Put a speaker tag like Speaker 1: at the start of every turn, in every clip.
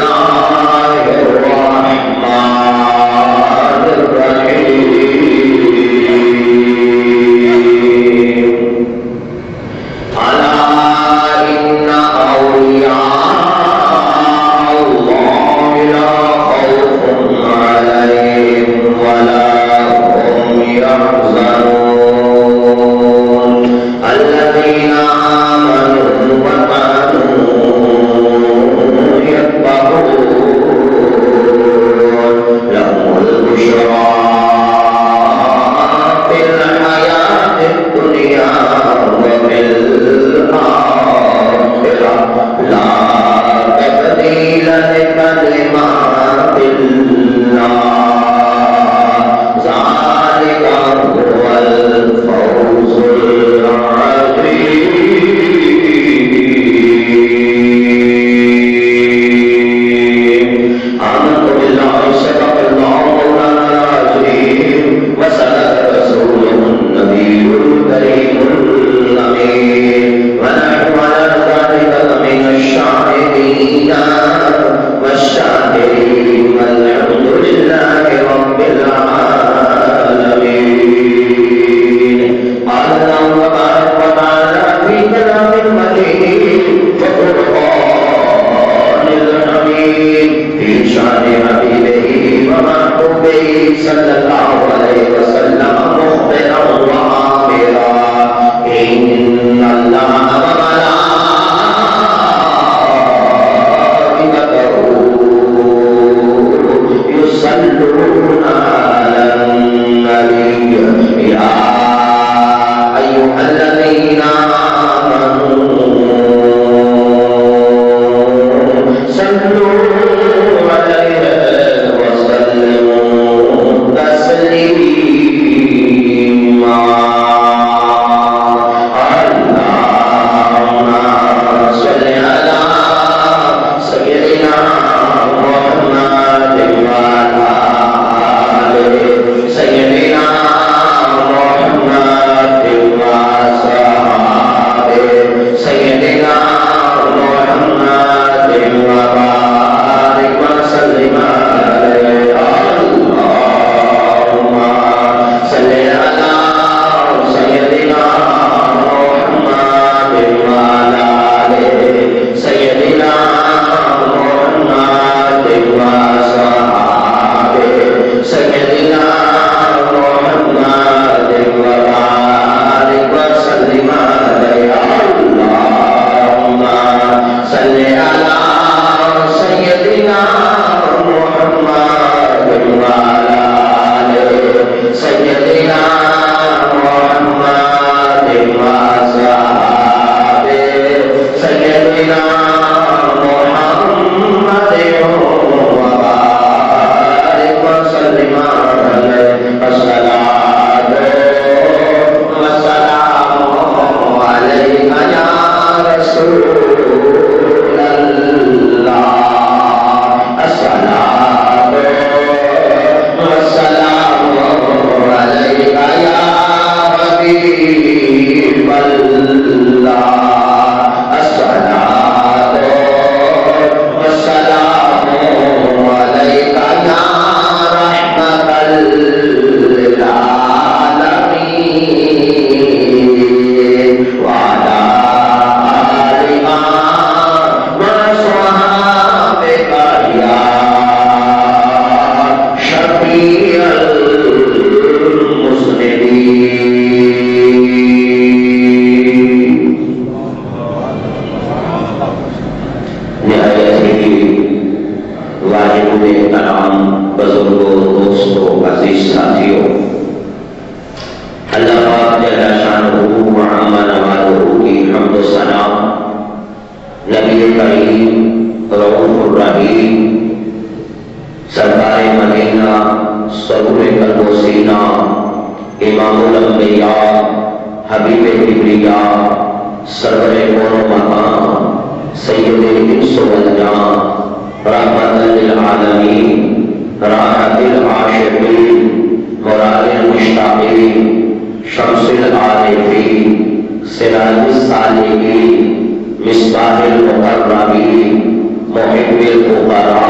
Speaker 1: مصباح المقربین محب الفقراء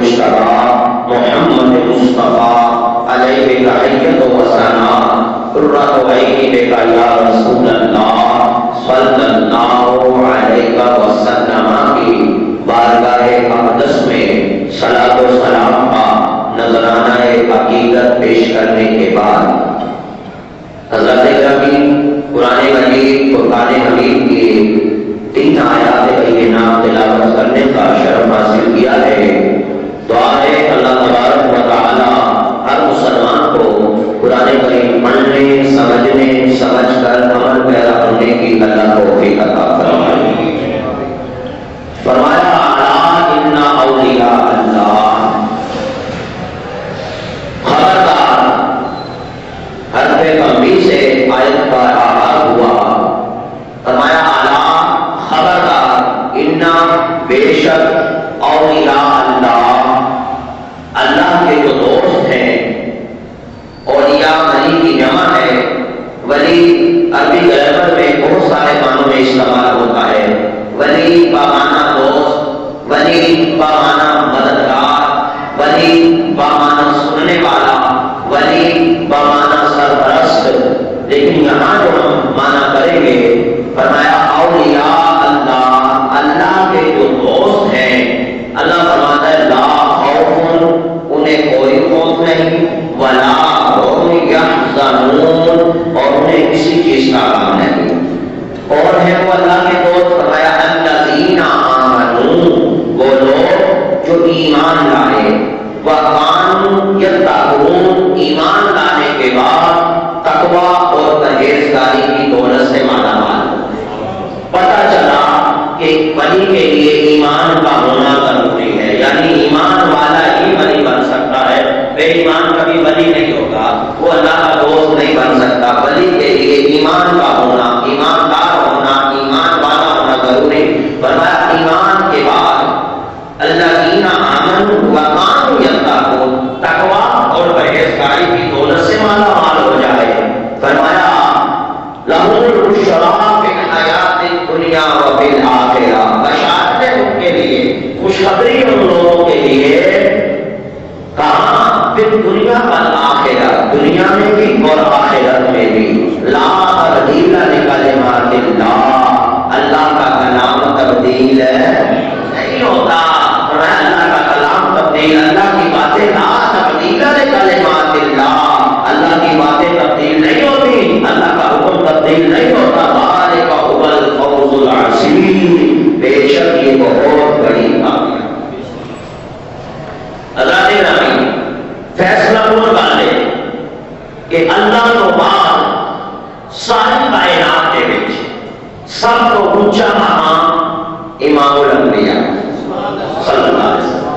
Speaker 1: المجتبى محمد مصطفى علیہ تحیت و ثنا قرۃ عینی بک یا رسول اللہ صلی اللہ علیہ وسلم کی بارگاہ اقدس میں صلاۃ و سلام کا نذرانہ عقیدت پیش کرنے کے بعد حضرت گرامی قرآن مجید فرقان حمید کی 3 آیات بینات تلاوت کرنے کا شرف حاصل کیا ہے۔ دعا ہے اللہ تبارک و تعالی ہر مسلمان کو قرآن کریم پڑھنے، سمجھنے، سمجھ کر عمل پیرا ہونے کی اللہ توفیق عطا فرمائے۔ فرمایا الا ان اولیاء اللہ، خبردار، حرف تنبیہ سے آیت کا آغاز ہوا۔ فرمایا الا، خبردار، ان بے شک اولیاء اللہ، اللہ کے جو دوست ہیں، اولیاء ولی کی جمع ہے۔ ولی عربی گرامر میں بہت سارے معنوں میں استعمال ہوتا ہے۔ ولی بمعنی دوست، ولی بمعنی مددگار، ولی بمعنی سننے والا، ولی بمعنی سرپرست۔ لیکن یہاں جو ہم معنی کریں گے، فرمایا اولیاء اللہ، اللہ کے جو دوست ہیں، اللہ فرماتا ہے لا خوف، انہیں کوئی خوف نہیں، ولا هم يحزنون، اور انہیں کسی چیز کا غم نہیں۔ اور ہے وہ اللہ کے دوست، فرمایا الذین آمنوا، وہ لوگ جو ایمان لائے، وکانوا یتقون، ایمان لانے کے بعد تقوی اور پرہیزگاری کی دولت سے مالا مال۔ پتہ چلا کہ ولی کے لیے ایمان کا ہونا ضروری ہے، یعنی ایمان والا ہی ولی بن سکتا ہے، بے ایمان کبھی ولی نہیں ہوگا، وہ اللہ کا دوست نہیں بن سکتا۔ ولی کے لیے ایمان کا ہونا، ایماندار ہونا، ایمان والا ہونا ضروری۔ فرمایا ایمان کے بعد الذین آمنوا وکانوا یتقون، تقوی اور پرہیزگاری کی دولت سے مالا مال ہو جائے۔ فرمایا لہم البشریٰ فی الحیاۃ الدنیا وفی الآخرہ، بشارت ہے ان کے لیے، خوشخبری ان لوگوں کے لیے، کہاں؟ پھر دنیا والآخرہ، دنیا میں بھی اور آخرت میں بھی۔ لا تبدیل لکلمات اللہ، اللہ کا کلام تبدیل نہیں ہوتا۔ اللہ کا کلام تبدیل، اللہ کی باتیں لا تبدیل لکلمات اللہ، اللہ کی باتیں تبدیل نہیں ہوتی، اللہ کا حکم تبدیل نہیں ہوتا۔ ذالک هو الفوز العظیم، بے شک یہ بہت بڑی کامیابی۔ حضرات گرامی، فیصلہ کون کر لے کہ اللہ تو بعد ساری کائنات کے وچ سب تو اونچا مقام امام الانبیاء صلی اللہ علیہ وسلم،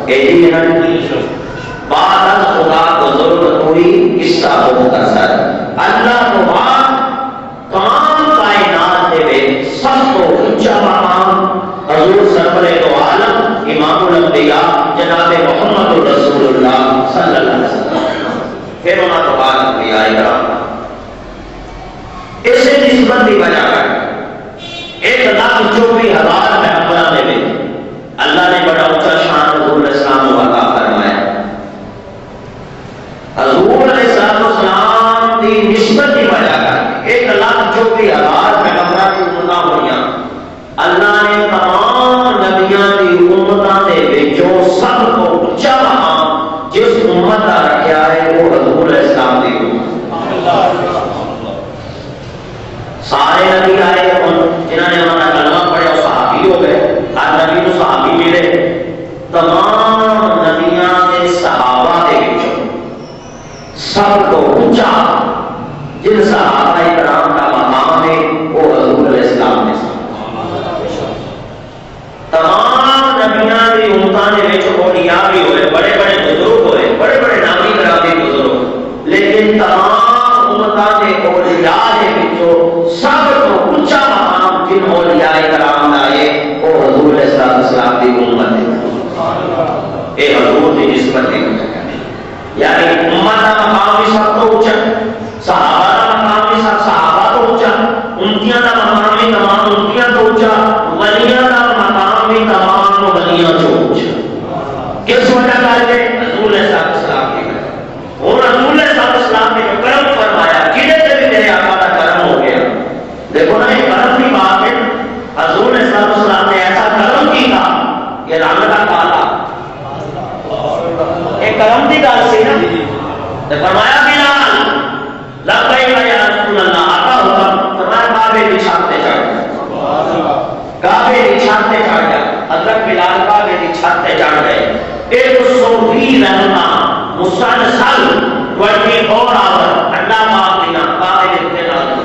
Speaker 1: بعد از خدا بزرگ کوئی قصہ مختصر، اللہ تو بعد تمام کائنات کے وچ سب تو اونچا مقام حضور سرور دو عالم امام الانبیاء جناب محمد رسول اللہ صلی اللہ علیہ وسلم، پھر انہوں نے بعد انبیاء کرام اسے نسبت کی وجہ ہے 1,24,000 پیغمبروں نے بھی اللہ نے بڑا اونچا شان حضور علیہ السلام کو عطا فرمایا۔ حضور علیہ السلام کی نسبت کی وجہ ہے 1,24,000 پیغمبروں کی امتاں ہوئیاں، اللہ نے تمام نبیوں کی امتاں دے وچوں سب کو اونچا مقام جس امت کا رکھا ہے وہ حضور علیہ السلام کی امت۔ سارے نبی آئے جنہوں نے ہمارا کلمہ پڑھا وہ صحابی ہو گئے، ہر نبی کو صحابی ملے، تمام نبیاں کے صحابہ کے وچوں سب کو اونچا جن صحابہ کرام کا مقام ہے وہ حضور علیہ السلام نے تمام نبیاں کی امتاں دے وچ اولیاء بھی ہوئے، بڑے بڑے بزرگ ہوئے، بڑے بڑے نامی گرامی بزرگ، لیکن تمام امتاں دے اولیاء دے وچوں سب تو اونچا مقام جن اولیاء کرام دا ہے وہ حضور علیہ السلام کی امت ہے۔ اے حضور کی نسبت ہے، یعنی امت کا مقام بھی سب تو اونچا، صحابہ کا مقام بھی سب کرم کی بات ہے، حضور صلی اللہ علیہ وسلم نے ایسا کرم کیا کہ رنگتا کالا ایک کرم کی گل سی نا، فرمایا بلال لبیک یا رسول اللہ، آقا حکم، فرمایا کعبے کی چھت پہ چڑھ گیا، کعبے کی چھت پہ چڑھ گیا، حضرت بلال کعبے کی چھت پہ چڑھ گئے، 120 رحمتہ مسلسل 24 آور اللہ پاک دینا کعبے کے اوپر نازل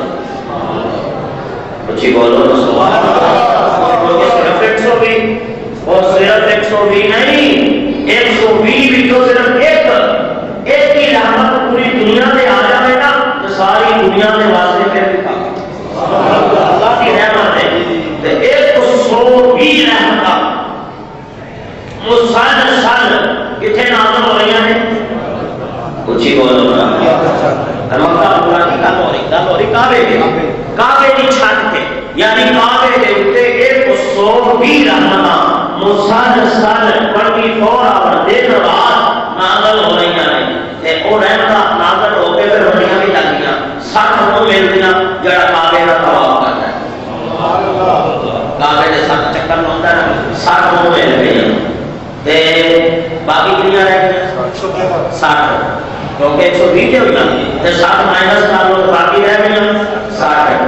Speaker 1: اچھی بولو تو سبحان اللہ، کیونکہ صرف 120 اور صرف 120 نہیں، 120 بھی تو صرف ایک ہی رحمت پوری دنیا میں آ جائے گا تو ساری دنیا میں واسطے پھر بھی اللہ کی رحمت ہے، تو 120 رحمت مسلسل کتنے نازل ہو رہی ہیں، کچھ ہی بولو نا، رحمت پورا کی گل ہو رہی کعبے کی چھت پہ، یعنی کعبے کے اوپر 120 رحمت مسلسل 24 آور دن رات نازل ہو رہی ہیں، وہ رحمت نازل ہو کے پھر بڑیاں بھی لگیاں، 60 کو مل دیا جڑا کعبے کا طواف کرتا ہے، کعبے کے 7 چکر ہوتا ہے، 60 کو مل گئی، باقی دنیا رہ گئی 60، کیونکہ 120 کے ہوئی نا، 60 مائنس کر لو باقی رہ گئی 60،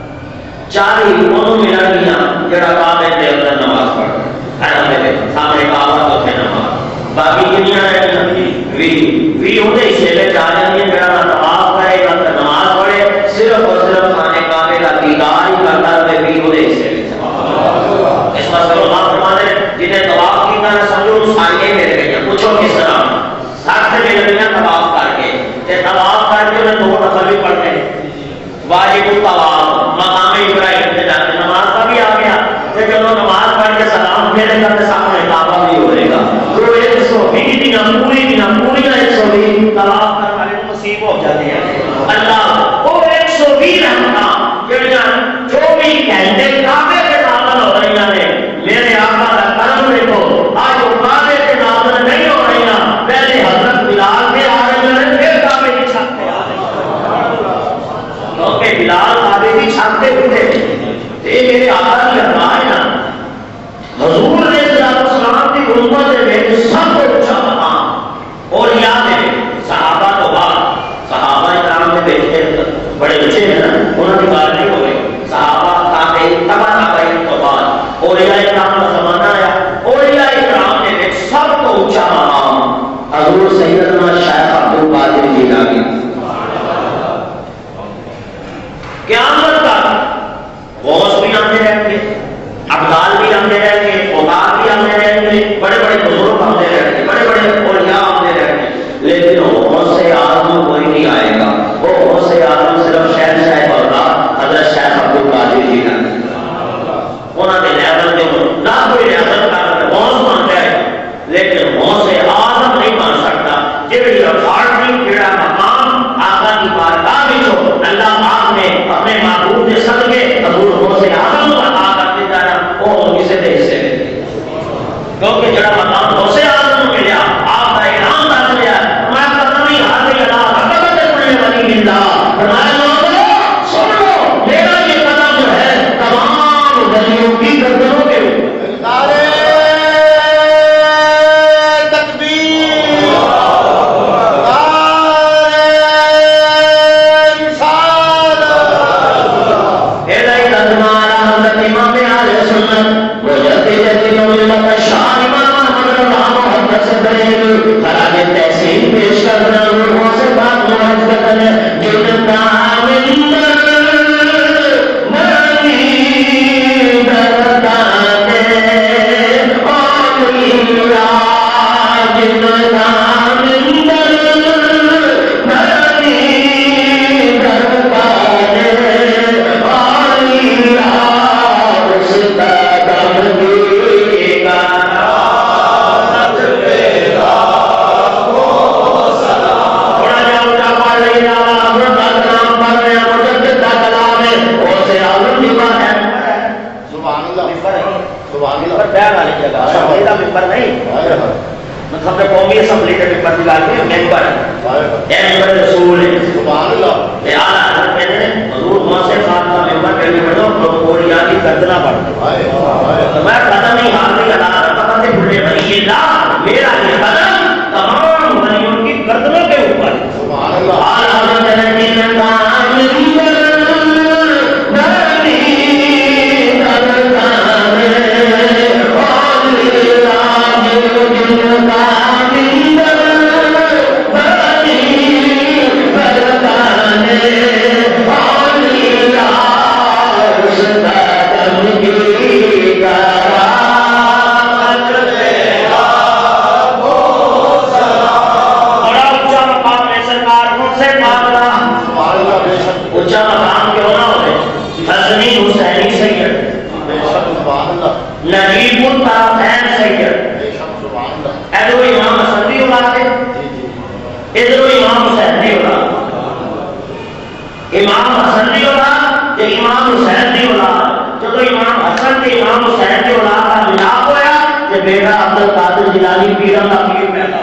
Speaker 1: 40 انہوں ملا گیا جڑا کعبے کے اندر نماز پڑھتا ہے، سامنے کعبہ تو ہے نماز، باقی دنیا رہ گئی 20 ہوتے حصے میں جا جاتی ہے، جڑا نماز پڑھے گا تو نماز پڑھے، صرف اور صرف خانے کعبے کا دیدار ہی کرتا ہے، 20 ہوتے حصے میں اس واسطے علماء فرماتے ہیں جنہیں طواف کیتا ہے سمجھو ساریاں مل گئی، پوچھو کس طرح 60 مل گئی طواف کر کے، طواف کر کے انہیں 2 نفل بھی پڑھتے ہیں، واجب الطواف مقام ابراہیم سے جاتے، نماز کا بھی آ گیا، چلو نماز پڑھ کے سلام پھیرے گا تو سامنے کعبہ بھی ہو جائے گا، تو 120 دن پوری 120 طواف کرنے والے نصیب ہو جاتے ہیں، اللہ وہ 120 رحمتاں جو 24 گھنٹے کعبے کے نازل ہو رہی ہیں، میرے آقا کا کرم دیکھو، آج وہ کعبے کے نازل نہیں ہو رہی ہیں، پہلے حضرت بلال کے آ رہی ہیں، پھر کعبے کی چھت پہ آ رہی ہیں، کیونکہ بلال کعبے کی چھت پہ اٹھے، یہ میرے آقا کی ارمان ہے نا، حضور نے السلام کی امت میں سب کو اونچا مقام، اور یاد ہے صحابہ تو بعد صحابہ کرام میں بیٹھے بڑے بچے ہیں نا، انہوں کی بات نہیں ہو گئی، صحابہ تابعین تو بعد اولیاء کرام کا زمانہ آیا، اولیاء کرام نے سب کو اونچا مقام حضور سیدنا شیخ عبد القادر جیلانی، قیامت تک غوث بھی آتے رہیں گے، ابدال بھی آتے رہیں گے، اوتاد بھی آتے رہیں گے، بڑے بڑے بزرگ آتے رہیں گے، بڑے بڑے اولیاء آتے رہیں گے، لیکن غوث اعظم کوئی نہیں آئے گا، وہ غوث اعظم صرف شہر صاحب اور حضرت شیخ عبد القادر جیلانی، انہوں نے لیول کے نہ کوئی ریاست کا غوث بن جائے، لیکن غوث اعظم نہیں بن سکتا، جبھی اتھارٹی جڑا مقام آقا کی بارگاہ میں ہو، اللہ پاک نے اپنے معبود کے صدقے حضور غوث اعظم کو عطا کر دیتا ہے، وہ کسی کے حصے میں، کیونکہ جڑا مقام غوث اعظم کو ملیا، آپ کا اعلان کر دیا، میں پتہ نہیں ہاتھ یلا حقیقت پڑھنے والی ملتا، فرمایا لوگوں سن لو، میرا یہ قدم جو ہے تمام گلیوں کی گردنوں کے اوپر، نعرے تکبیر، تحسین پیش کرنا لوگوں سے بات معاہد کرنا جنتا مطلب قومی اسمبلی کے ممبر کی بات نہیں، ممبر ہے، ممبر رسول ہے، سبحان اللہ، اعلیٰ حضرت کہتے ہیں حضور غوث خان کا ممبر کہیں بڑھو پروپوریا کی گردنا بڑھ دو میں قدم ہی ہاتھ نہیں لگا رہا پتہ سے بھولے بھائی یہ لا میرا یہ قدم تمام بھائیوں کی گردنوں کے اوپر نجیب الطرفین سید ادھر امام حسن دی اولاد ہے ادھر امام حسین دی اولاد امام حسن دی اولاد تے امام حسین دی اولاد جب امام حسن تے امام حسین دی اولاد کا ملاپ ہویا تے بیٹا عبد القادر جیلانی پیرم کا پیر پیدا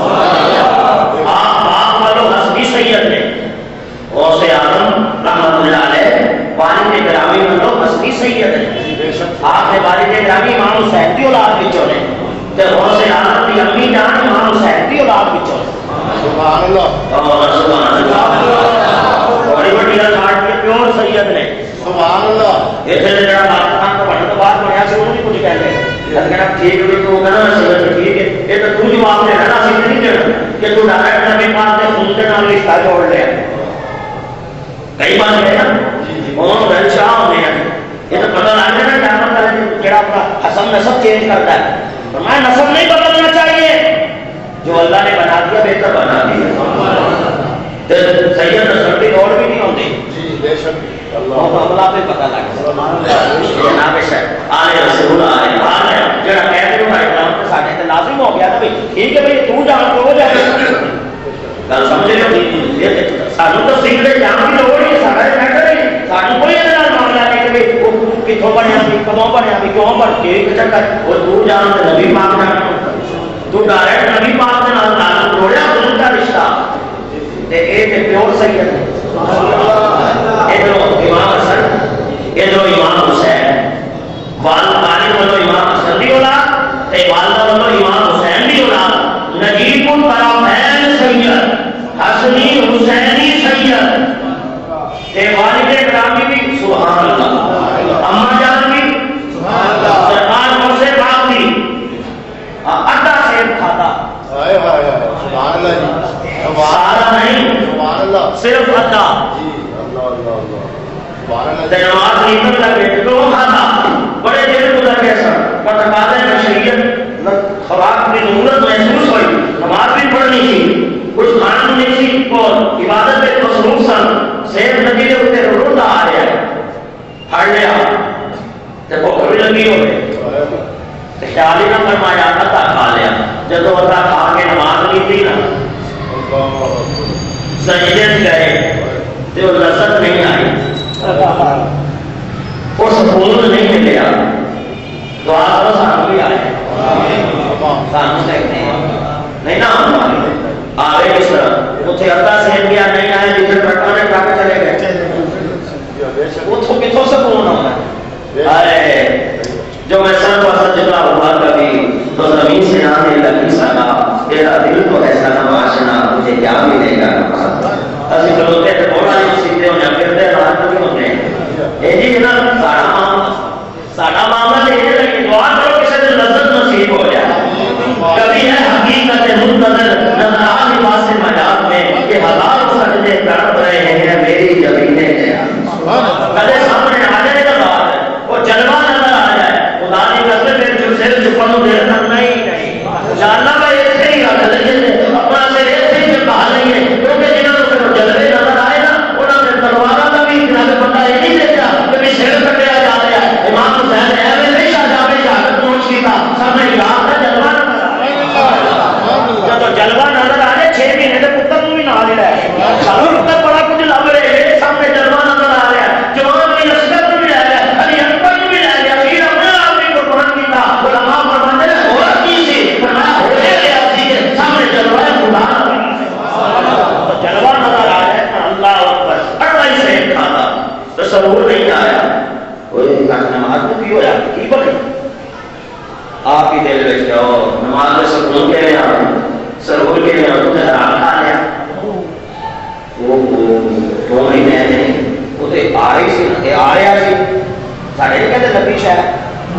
Speaker 1: آپ باپ والو حسنی سید نے غوث اعظم رحمت اللہ علیہ والد گرامی والو حسنی سید ہے آپ نے والد گرامی امام حسین دی اولاد وچوں نے تے غوث اعظم دی امی جان امام حسین دی اولاد وچوں سبحان اللہ سبحان اللہ بڑی بڑی کاٹ کے پیور سید نے سبحان اللہ ایتھے جڑا پاکستان کو بڑھن تو بعد بنیا سی انہوں نے کچھ کہندے لیکن اب ٹھیک ہے تو کہنا سید ٹھیک ہے یہ تو جواب دینا نا سی نہیں دینا کہ تو ڈائریکٹ نبی پاک دے خون دے نال رشتہ جوڑ لیا کئی بات ہے نا اور گھر شاہ ہونے ہیں یہ تو پتہ لگ جائے نا ڈامن کا کیڑا اپنا حسن نسب چینج کرتا ہے فرمایا نسب نہیں بدلنا چاہیے جو اللہ نے بنا دیا بہتر بنا دیا سید نسب کی دوڑ بھی نہیں ہوتی بے شک اللہ پہ پتہ لگ جناب شیخ آلے رسول آلے آلے جڑا کہتے ہو بھائی کلام ساڑھے تے لازم ہو گیا نا بھائی ٹھیک ہے بھائی تو جان تو جائے گل سمجھے ہو سانو تو سیکھتے جان کی لوڑ ہی سارا میٹر ہے سانو کوئی ادھر معاملہ نہیں کہ وہ کتوں بنیا بھی کدوں بنیا بھی کیوں بن کے چکر وہ تو جان نبی پاک جان تو ڈائریکٹ نبی پاک کے نال تعلق جوڑیا ان کا رشتہ تے اے تے پیور سید ہے ادھر امام حسن ادھر امام حسین والد والو امام حسن دی اولاد تے والدہ والو امام حسین دی اولاد نجیب الطرفین سید حسنی حسینی سید تے والد گرامی بھی سبحان اللہ اما جان بھی سبحان اللہ سرکار مرسے باپ بھی اڈا سیب کھاتا سبحان اللہ سارا نہیں سبحان اللہ صرف اڈا نماز نیمت لگے تو کھاتا بڑے دیر کو لگے سر پر تقاضے شریعت خوراک کی ضرورت محسوس ہوئی نماز بھی پڑھنی تھی کچھ کھانا نہیں تھی اور عبادت میں مصروف سن صحت نتیجے اتنے روڈ آ رہا ہے پڑھ لیا تو بھوک بھی لگی ہو گئی خیال ہی نہ فرمایا اتا کھا لیا جب اتا کھا کے نماز نہیں تھی نا سجدے گئے تو لذت نہیں آئی اور سکون نہیں ملیا دعا کرو سانو بھی آئے سانو کہتے ہیں نہیں نا آگے کس طرح اتنے ادا سہن گیا نہیں آئے جتنے ٹرکوں نے ٹرک چلے گئے اتوں کتوں سکون ہونا ہے جو میں سن پر سجدہ ہوا کبھی تو زمین سے آنے لگی سنا تیرا دل تو ایسا نہ آشنا مجھے کیا ملے گا اسی کلوتے تھے بوڑا نہیں سیدھے ہونے پھرتے رات نہیں ہوتے ہیں یہ نا ساڑھا معاملہ یہ ہے کہ دعا کرو کسی سے لذت نصیب ہو جائے کبھی ہے حقیقت منتظر نظر آنے واسطے مجاز میں کہ ہزار سجدے تڑپ رہے ہیں میری جبینے سے کدے سامنے آ جائے گا بات ہے وہ جلوہ نظر آ جائے خدا کی قسم میں جو سر چھپنوں دیر تک نہیں جاننا بھائی ایسے ہی رکھ لیجیے اپنا سر ایسے ہی کہا نہیں ہے کیونکہ جنہوں نے جلوے نظر آئے نا انہوں نے تلواروں کا بھی اتنا بندہ یہ نہیں دیکھا کہ سر کٹیا جا رہا ہے امام حسین ایویں نہیں شاہجہاں میں شہادت پہنچ کی تھا سامنے یاد ہے جلوہ جب جلوہ نظر آ رہے 6 مہینے کے پتر بھی نہ لے رہے سانو پتر بڑا کچھ لگ رہے ہیں سامنے جلوہ نظر آ رہا ہے جوان بھی وہ نماز میں کی ہو جاتی کی بنے آپ ہی دل میں جاؤ نماز میں سکون کے لے آؤ سرور کے لے آؤ تم نے حرام کھا لیا وہ 2 مہینے نہیں وہ تو آ رہی سی آ رہا سی سارے نہیں کہتے لبی شاید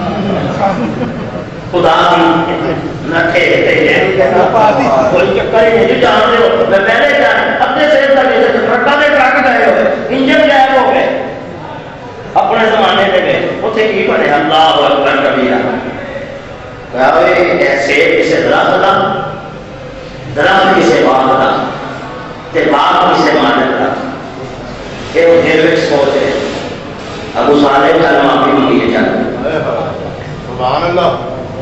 Speaker 1: خدا بھی نہ کوئی چکر ہی نہیں جان رہے ہو میں پہلے جان اپنے سے ٹرکا میں ٹرک گئے ہو انجن غائب ہو گئے اپنے زمانے میں گئے اتنے کی بنے اللہ اکبر کبیرہ ایسے کسے درخت کسے باغ دا تے باغ کسے مانت دا کہ وہ دل وچ سوچ ہے ابو صالح کا معافی منگی چاہتے
Speaker 2: سبحان اللہ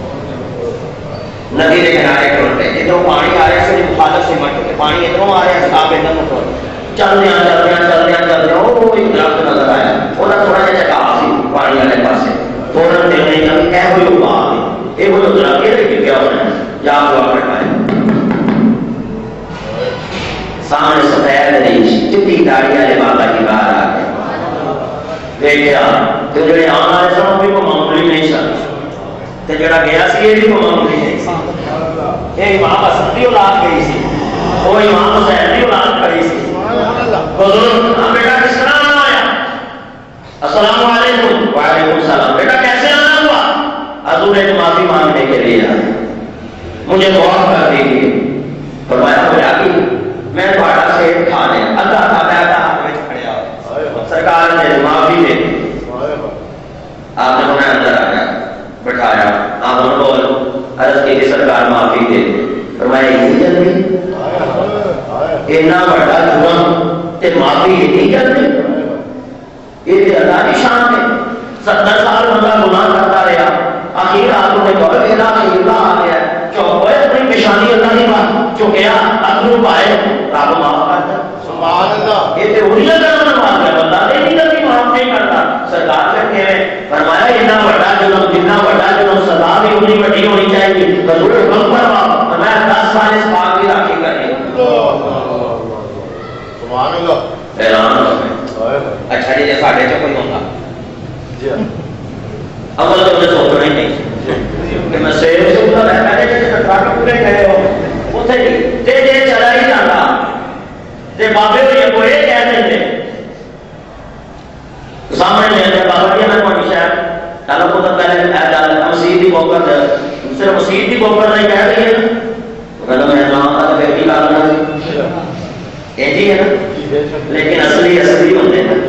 Speaker 1: ندی کے کنارے ٹر پہ ادھر پانی آ رہا ہے مخالف سے مٹ کے پانی ادھر آ رہا ہے آپ ادھر نہ ٹر چلدیا وہ ایک درخت نظر آیا وہ تھوڑا جہا چکا سی پانی والے پاس فوراً دل نہیں یہ ہوئی بات یہ وہ درخت یہ کیا ہونا ہے یا دعا کر پائے سامنے سفید نہیں چٹی داڑھی والے بابا کی باہر آ گئے دیکھا تو جڑے آن والے سن بھی کوئی معمولی نہیں سن تے جڑا گیا سی یہ بھی کوئی معمولی نہیں سی یہ امام حسن دی اولاد گئی سی وہ امام حسین دی اولاد کھڑی سی حضور ہم بیٹا کس طرح آنا آیا السلام علیکم وعلیکم السلام بیٹا کیسے آنا ہوا حضور ایک معافی مانگنے کے لیے آیا مجھے دعا کر دیجیے فرمایا ہو جاتی میں تھوڑا سیب کھا لیں اللہ کا بیٹا ہاتھ میں کھڑیا سرکار نے معافی دے دی آپ نے انہیں اندر آیا بٹھایا آپ ان کو عرض کی کہ سرکار معافی دے دی فرمایا یہ جلدی اتنا بڑا جرم تے معافی نہیں کرتے یہ تے اللہ کی شان ہے 70 سال بندہ گناہ کرتا رہا آخر آپ نے کہا کہ اللہ آ گیا چوک ہوئے اپنی پیشانی اللہ کی بات چکیا اپنوں پائے رب معاف کرتا
Speaker 2: سبحان اللہ
Speaker 1: یہ تے وہی کرنا معاف کر بندہ نہیں کرتی معاف نہیں کرتا سرکار سے کہے فرمایا اتنا بڑا جرم جتنا بڑا جرم سزا بھی اتنی بڑی ہونی چاہیے حضور حکم فرما فرمایا 10 سال اس پاک کی راکھی کرنی
Speaker 2: سبحان اللہ
Speaker 1: حیران ہو اچھا جی ساڈے چ کوئی ہوگا اول تو مجھے سوچنا ہی نہیں کہ میں سیب سے پورا رہتا ہے جیسے ٹرک پورے گئے ہو اتنے جی جی چلا ہی جاتا جی بابے ہوئی کو یہ کہہ دیں سامنے لے جائے بابا جی میں کوئی شاید چلو کو تو پہلے مسیح کی بوکر صرف مسیح کی بوکر نہیں کہہ رہی ہے کہنا میں نام تھا پھر بھی لانا یہ جی ہے نا لیکن اصلی اصلی ہوتے ہیں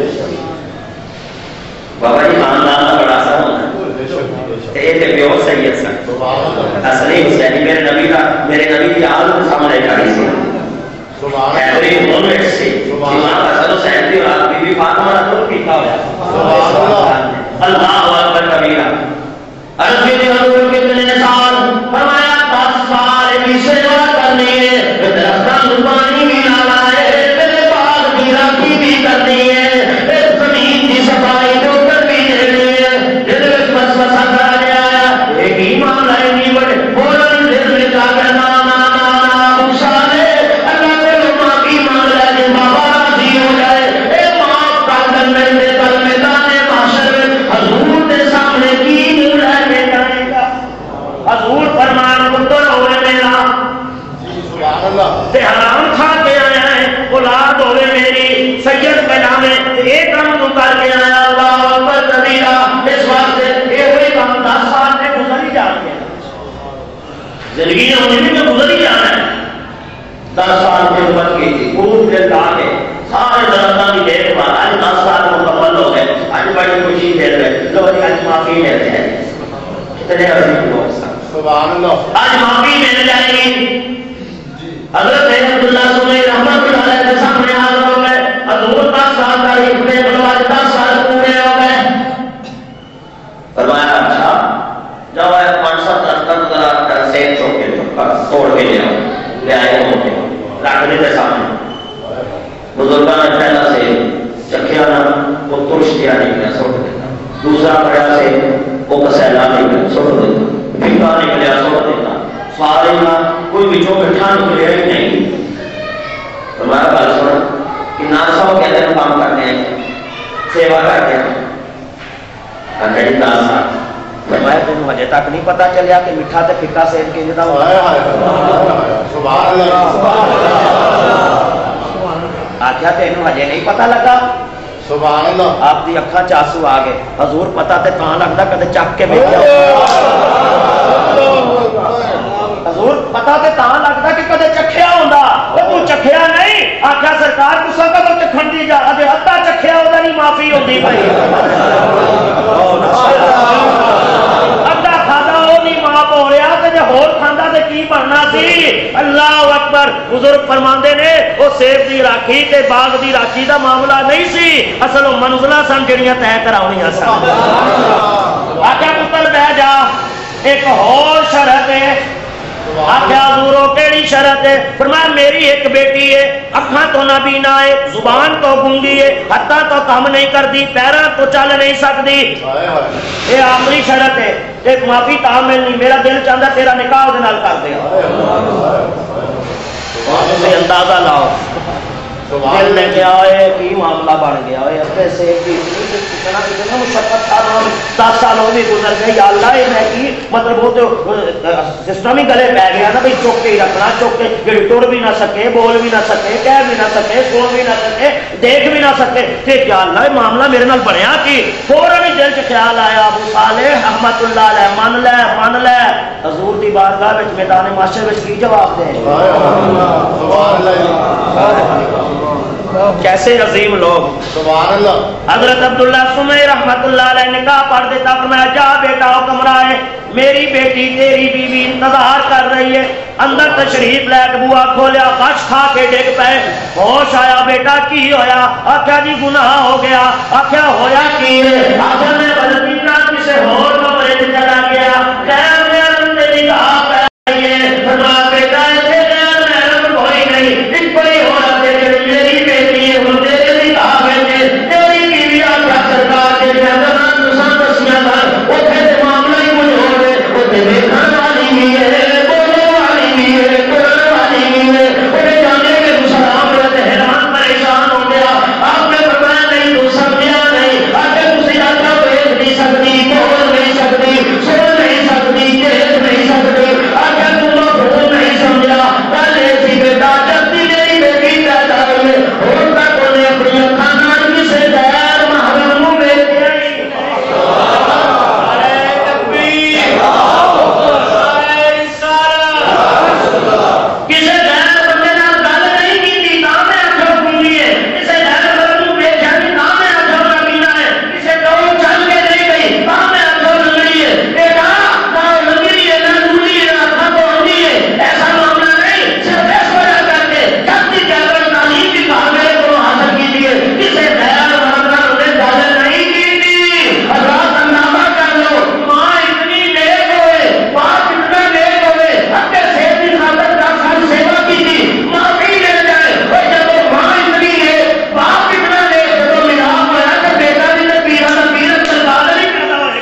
Speaker 1: بابا جی خاندان کا بڑا اثر ہوتا ہے یہ تے پیو سید سن اصلی حسینی میرے نبی کا میرے نبی کی آل سامنے کھڑی سی ایوری مومنٹ سی امام حسن حسین کی اولاد بی بی فاطمہ کا خود پیتا ہوا اللہ اکبر کبیرہ عرض کی حضور کتنے سال فرمایا 10 سال کی سیوا کرنی ہے درختوں کو پانی بھی لانا ہے میرے باغ کی راکھی بھی کرنی ہے زمین کی صفائی کو کر بھی دینی ہے جس وسوسہ کر گیا ایک ہی معاملہ نہیں بڑے فوراً دل میں جا کر نانا خوشالے اللہ سے معافی مانگ لے کہ بابا راضی ہو جائے اے معاف کر کر میرے کل میدان محشر میں حضور کے سامنے کی منہ لے کے جائے گا حضور فرمان پتر ہوئے میرا
Speaker 2: سبحان اللہ
Speaker 1: تے حرام کھا کے آیا ہے اولاد ہوئے میری سید پہناوے ایک کام تو کر کے آیا اللہ اکبر کبیرہ اس واسطے یہ ہوئی کام 10 سال میں گزر ہی جاتے ہیں زندگی میں ہونے میں گزر ہی جانا ہے 10 سال میں خدمت کی تھی خوب دل لا کے سارے درختوں کی دیکھ بھال آج 10 سال مکمل ہو گئے آج بڑی خوشی دے رہے لو آج معافی مل جائے کتنے عظیم لوگ
Speaker 2: سبحان اللہ
Speaker 1: آج معافی مل جائے گی حضرت عبداللہ سنی رحمت اللہ علیہ کے سامنے حاضر ہو گئے حضور 10 سال تاریخ میں بلواج 10 سال پورے ہو گئے فرمایا اچھا جب آئے 5-7 درختوں ذرا سیب چوک کے توڑ کے لے آئے ہو کے رکھ دیتے سامنے بزرگاں نے پہلا سے چکھیا نہ وہ ترش دیا نکلیا سوٹ دیتا دوسرا پڑیا سے وہ کسیلا نکلیا سوٹ دیتا پھنکا نکلیا سوٹ دیتا سارے کا کوئی بچوں مٹھا نکلیا ہی نہیں ہمارا بات سنا کہ ناسا وہ کہتے ہیں کام کرتے ہیں سیوا کرتے ہیں
Speaker 3: فرمایا تینوں ہجے تک نہیں پتا چلیا کہ میٹھا تے پھکا سیب کینج دا ہوندا؟
Speaker 2: سبحان اللہ
Speaker 3: آخیا تینوں ہجے نہیں پتا لگا؟
Speaker 2: سبحان اللہ
Speaker 3: آپ دی اکھاں چ آنسو آ گئے. حضور پتا تے تاں لگدا کدے چک کے ویکھیا. حضور پتا تے تاں لگدا کہ کدے چکھیا ہوندا. او تو چکھیا نہیں. آخیا سرکار تساں کدوں چکھن دی جا اجے ادھا چکھیا اودے نہیں معافی ہوندی پئی. ادھا کھادا او نہیں معاف ہو رہا تے جے ہور کھاندا تے کی بننا سی. اللہ اکبر. بزرگ فرماندے نے او سیب دی راکھی تے باغ دی راکھی دا معاملہ نہیں سی. اصل او منزلہ سن جڑیاں طے کراونیاں سن. آخیا پتر بہ جا ایک ہور شرط ہے. آخیا حضورو کیڑی شرط ہے؟ فرمایا میری ایک بیٹی ہے, اکھاں تو نہ بینا ہے, زبان تو گونگی ہے, ہاتھاں تو کام نہیں کرتی, پیراں تو چل نہیں سکتی. یہ آخری شرط ہے. ایک معافی تعامل نہیں. میرا دل چاہتا تیرا نکاح دے نال کر دے. اندازہ لاؤ دل لے کے آئے کی معاملہ بن گیا. اپنے سیب کی کتنا مشقت تھا. 10 سال وہ بھی گزر گئے. یا اللہ یہ میں کی مطلب وہ تو سسٹم ہی گلے پی گیا نا بھائی چک کے ہی رکھنا. چک کے جڑی ٹر بھی نہ سکے, بول بھی نہ سکے, کہہ بھی نہ سکے, سن بھی نہ سکے, دیکھ بھی نہ سکے. کہ یا اللہ یہ معاملہ میرے نال بنیا کی. فوراً ہی دل چ خیال آیا ابو صالح رحمت اللہ علیہ من لے من لے. حضور دی بارگاہ وچ میدان محشر وچ کی جواب دے؟
Speaker 2: سبحان اللہ
Speaker 3: کیسے عظیم لوگ.
Speaker 2: سبحان اللہ.
Speaker 3: حضرت عبداللہ سمی رحمت اللہ علیہ نے کہا پڑھ دیتا. میں جا بیٹا حکم رائے میری بیٹی تیری بیوی انتظار کر رہی ہے. اندر تشریف لے کے بوا کھولیا, غش کھا کے ڈگ پے. ہوش آیا بیٹا کی ہویا؟ آخیا جی گناہ ہو گیا. آخیا ہویا کی ہے؟ آخیا میں غلطی نہ کسی اور کمرے میں چلا گیا. خیر میں تیری کہا پہ فرما بیٹا ایسے غیر محرم کوئی نہیں. ایک کوئی عورت میری بیٹی ہے وہ تیرے لیے کہا بیٹے تیری بیوی آخیا سرکار کے جہاں تساں دسیاں تھا اوتھے تے معاملہ ہی کچھ ہو گئے. اوتھے ویکھن والی بھی ہے, بولنے والی بھی ہے, کرن والی بھی ہے. اوتھے جانے کے مسلمان ہوئے حیران پریشان ہو گیا. آپ نے فرمایا نہیں تو سمجھا نہیں. آگے تسی آخیا بیچ نہیں سکتی, بول نہیں سکتی, سن نہیں سکتی, دیکھ نہیں سکتی. آگے تم بھول نہیں سمجھا. گل یہ سی بیٹا جب بھی میری بیٹی پیدا ہوئے ہوں تک انہیں اپنی اکھاں نال کسے غیر محرم نوں ویکھیا نہیں. کسی غیر بندے نال گل نہیں کی تاں میں اکھاں کھلی ہے. کسی غیر بندے نوں ویکھیا نہیں تاں میں اکھاں لگیاں ہے. کسی ٹول چل کے نہیں گئی تاں میں اکھاں لگی ہے. بیٹا نہ لگی ہے نہ لولی ہے نہ اکھاں تو ہوندی ہے. ایسا معاملہ نہیں. صرف اس وجہ کر کے جب کی کیبل تعلیم کی کہا میرے کو حاصل کی ہے. کسی غیر مرد نال انہیں گل نہیں کی. حضرات اندازہ کر لو ماں اتنی نیک ہوئے, باپ اتنا نیک ہوئے, اپنے صحت کی خاطر 10 سال سیوا کی تھی, معافی مل جائے. اور جب ماں اتنی ہے, باپ اتنا نیک, جب ملاپ ہوا تو بیٹا بھی نے پیرت سرکار نہیں پیدا ہوئے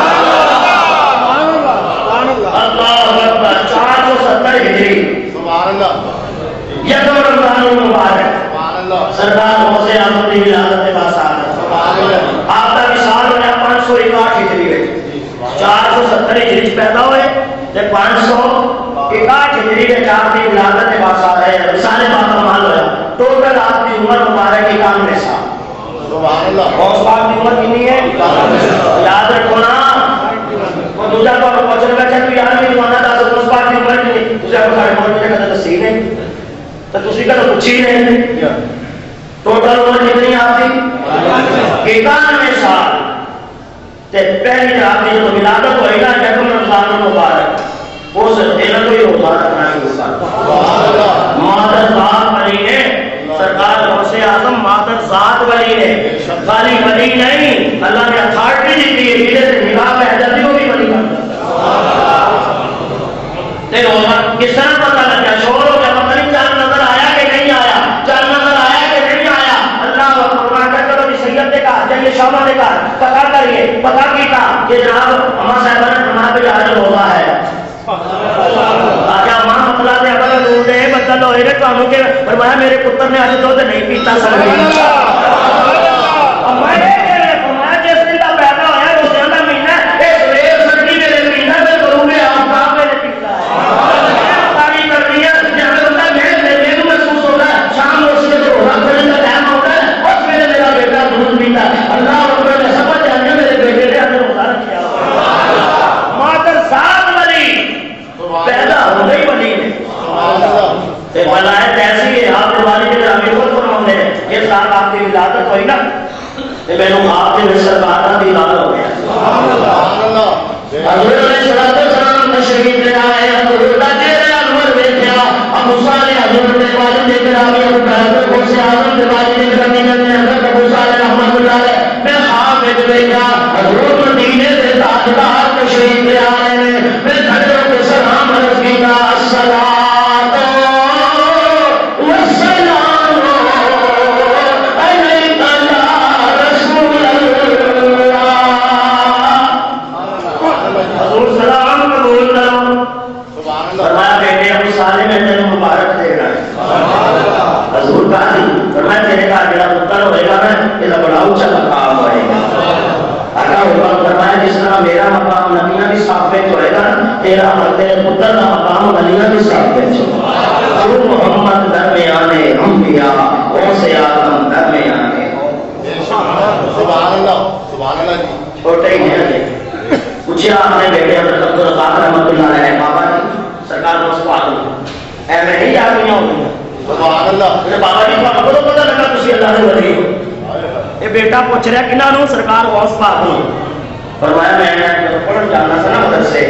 Speaker 3: گا. اللہ اکبر. 470 ہجری
Speaker 2: سبحان اللہ
Speaker 3: یکم رمضان المبارک
Speaker 2: سبحان اللہ
Speaker 3: سرکار غوث اعظم کی ولادت کے بعد
Speaker 2: سبحان اللہ
Speaker 3: آپ کا وصال ہویا 561 ہجری میں. 470 ہجری پیدا ہوئے تے 561 ہجری میں آپ کی ولادت کے بعد آ رہے ہیں. وصال باکمال ہویا. ٹوٹل آپ کی عمر مبارک 91 سال.
Speaker 2: سبحان اللہ
Speaker 3: غوث پاک کی عمر کتنی ہے؟ یاد رکھو نا. وہ دوسرا تو پوچھنے کا چاہیے یار میری مانا تھا تو غوث پاک کی عمر کتنی؟ دوسرا کو سارے مولوی نے کہا دسی نہیں تو تسی کہا پوچھی نہیں. ٹوٹل عمر کتنی آپ کی؟ 91 سال. تے پہلی رات میں جو ولادت ہوئی نا یکم رمضان المبارک اس دن کو ہی روزہ رکھنا شروع کر. مادر ذات ولی ہے سرکار غوث اعظم. مادر ذات ولی ہے, خالی ولی نہیں. اللہ نے اتھارٹی دی ہے جہدے سے نگاہ پہ جاتی وہ بھی ولی بن تے روزہ کس طرح پتہ لگا؟ شور ہو گیا پتہ نہیں چل نظر آیا کہ نہیں آیا, چل نظر آیا کہ نہیں آیا. اللہ فرمایا کہ چلو جی سید نے کہا جائیے شامہ نے کہا پتہ کریے. پتہ کیتا کہ جناب اما صاحبہ نے فرمایا کہ آج روزہ ہے. آجا ماں مطلع دے اگر روزے بدل ہوئے نے تانوں کے فرمایا میرے پتر نے آج دودھ نہیں پیتا سر. فرمایا جس دن کا پیدا ہوا ہے روزے کا میرے آپ کے سرکار کا دیدار ہو گیا. حضور علیہ السلام تشریف لے آئے, حضور کا چہرہ انور دیکھا, ابو صالح حضور نے والد گرامی ابو بکر کو سے اعظم کے والد گرامی نے حضرت ابو صالح رحمۃ اللہ علیہ میں خواب میں دیکھا حضور مدینے سے تاجدار تشریف لے آئے ہیں. میں کھڑے ہو کے سلام عرض کیا, الصلاۃ والسلام علیک یا رسول اللہ. حضور سلام قبول کرو. فرمایا بیٹے ابو صالح میں تیرے مبارک دے رہا ہے. حضور کہا نہیں, فرمایا تیرے کا میرا پتر ہوئے گا نا یہ بڑا اونچا مقام ہوئے گا. آقا حکم فرمایا جس طرح میرا مقام نبیوں کی صاف میں ہوئے گا تیرا تیرے پتر کا مقام نبیوں کی صاف میں ہوگا. محمد درمیانے انبیاء اور سے آدم درمیانے
Speaker 2: سبحان اللہ
Speaker 3: چھوٹے ہی ہیں. پوچھا آپ نے بیٹے حضرت عبدالرزاق رحمۃ اللہ علیہ بابا جی سرکار کو سوال اے میں نہیں آدمیاں ہوتی
Speaker 2: سبحان اللہ
Speaker 3: بابا جی کو تو پتہ لگا تھی اللہ نے ولی ہو. یہ بیٹا پوچھ رہا کنہاں نوں سرکار غوث پاک نوں. فرمایا میں پڑھن جانا سا نا مدرسے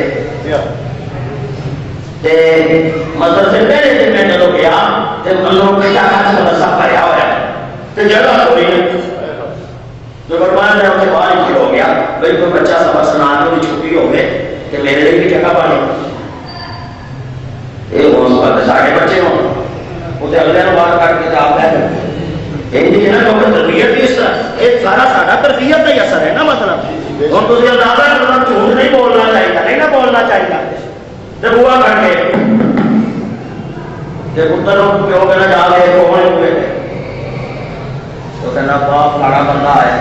Speaker 3: تے مدرسے پہلے دن میں جدوں گیا تے لوگ کیا مدرسہ پڑھیا ہوا ہے تے جگہ کوئی نہیں. جو فرمایا میں اسے باہر ہی ہو گیا بھائی کوئی بچہ سبق سنا کے چھٹی ہو گئے کہ میرے لیے بھی جگہ بنے. یہ غوث پاک سارے بچے ہوں اسے اگلے بات کر کے آپ تربیت اس طرح یہ سارا سارا تربیت کا ہی اثر ہے نا. مطلب ہوں تھی اندازہ کرنا جھوٹ نہیں بولنا چاہیے, نہیں نہ بولنا چاہیے. جب ہوا کر کے پتر پیو کہنا جا کے کون ہوئے تو کہنا باپ فلانا بندہ ہے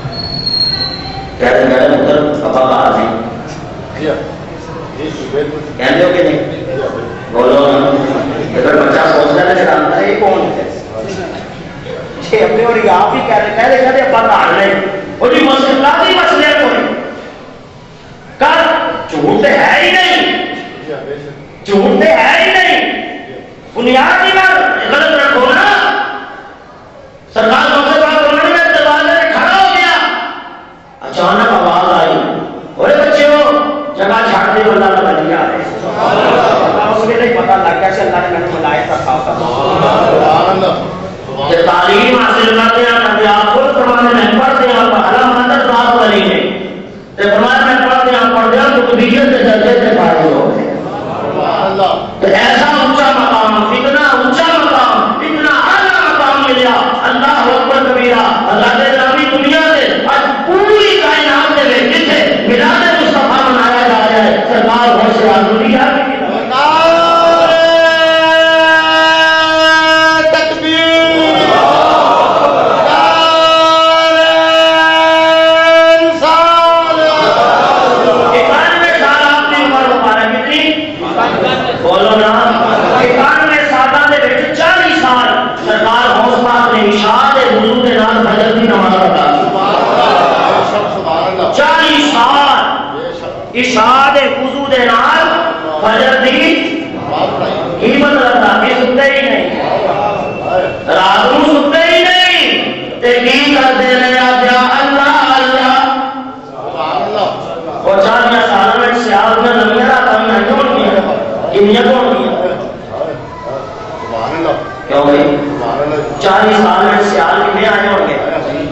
Speaker 3: کہتے میرے پتر ابا باہر نہیں کہتے ہو کہ نہیں بولو. اگر بچہ سوچتا ہے جانتا ہے یہ کون ہے اپنے اور آپ ہی کہہ رہے کہتے ابا باہر نہیں وہ جی مسئلہ نہیں مسئلے کو کر جھوٹ ہے ہی نہیں, جھوٹ ہے ہی نہیں. بنیاد کی بات غلط رکھو نا. سرکار دوسرے بات بولنے میں دروازے میں کھڑا ہو گیا, اچانک آواز آئی اور بچے ہو جگہ چھاڑ دے اللہ کا ولی آ رہے. اس میں نہیں پتا لگ گیا کہ اللہ نے میں بلائے تھا. تعلیم حاصل کرتے ہیں نبی آپ کو فرمانے میں پڑھتے ہیں اعلیٰ مدد بات والی ہے فرمانے میں پڑھتے ہیں پڑھتے ہیں تو کبیت کے درجے سے فارغ ہو گئے. تو ایسا اونچا مقام, اتنا اونچا مقام, اتنا اعلیٰ مقام ملیا. اللہ اکبر کبیرہ. اللہ کے نبی دنیا سے آج پوری کائنات میں جسے میلاد مصطفیٰ منایا جا رہا ہے سرکار بہت سے دنیا کی اشاد وضو دے نال فجر دی کی مطلب تھا کہ ستے ہی نہیں رات کو ستے ہی نہیں تے کی کرتے رہے آجا اللہ اللہ اور 4 سال میں سیال میں نمیاں راتاں میں کیوں نہیں کنیاں کون نہیں کیوں بھائی 40 سال میں سیال کتنے آئے ہوں گے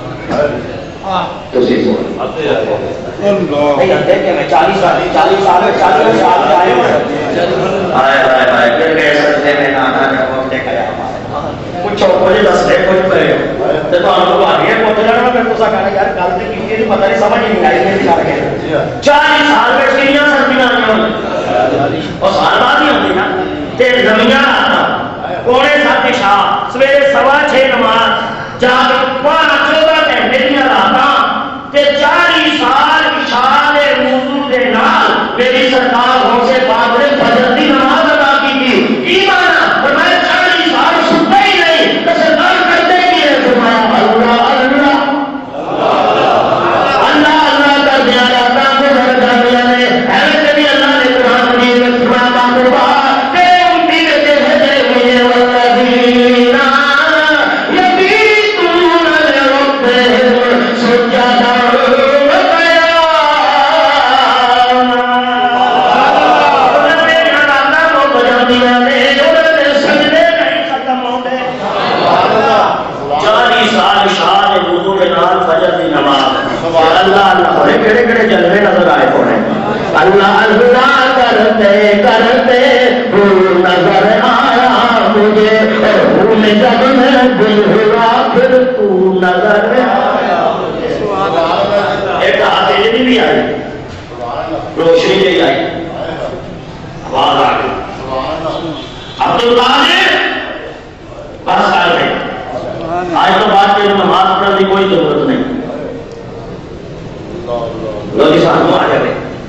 Speaker 3: تسی سن نہیں آتے کہ میں 40 سال میں آئے ہوں آئے پھر گئے سجدے میں نانا نے پہنچتے کھایا کچھ مجھے دس دے کچھ کرے تو ہم کو آگے پہنچ جانا میں تو سا کہنا یار گل سے کسی نہیں پتہ نہیں سمجھ نہیں آئی میری کر کے 40 سال میں کنیاں سردیاں آئی اور سال بعد ہی ہوتی نا تے زمیناں آتا پونے 7 شاہ سویرے 6:15 نماز جا کے 14 گھنٹے دیا راتا تے 40 سال اشار وضو دے نال میری سرکار ہو سے بعد میں فجر دی نماز ادا کی تھی. ایمان پر میں 40 سال سنتا ہی نہیں تو سرکار کرتے ہی ہے فرمایا اللہ اللہ اللہ اللہ کر دیا جلوے نظر آئے تھوڑے اللہ اللہ کرتے کرتے نظر آیا مجھے جب میں دل ہوا پھر تو نظر آیا ایک ہاتھ بھی آئی روشنی نہیں آئی آواز آ گئی عبدالقادر بس آ گئے آج تو بات کے نماز پڑھنے کی کوئی ضرورت نہیں لوگ سانو آ جائے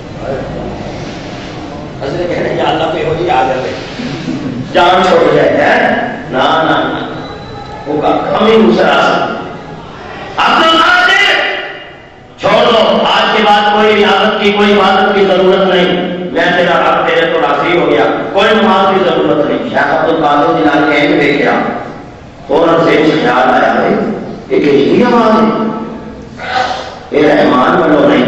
Speaker 3: اصل کہنے یا اللہ پہ ہو جی آ جائے جان چھوڑ جائے نا نا وہ کمی دوسرا عبدالقادر چھوڑ دو آج کے بعد کوئی ریاضت کی کوئی عبادت کی ضرورت نہیں میں تیرا رب تیرے تو راضی ہو گیا کوئی نماز کی ضرورت نہیں شیخ عبدالقادر جنہاں نے ایک دیکھا فوراً سے خیال آیا ہے یہ کسی آواز ہے اے رحمان بنو نہیں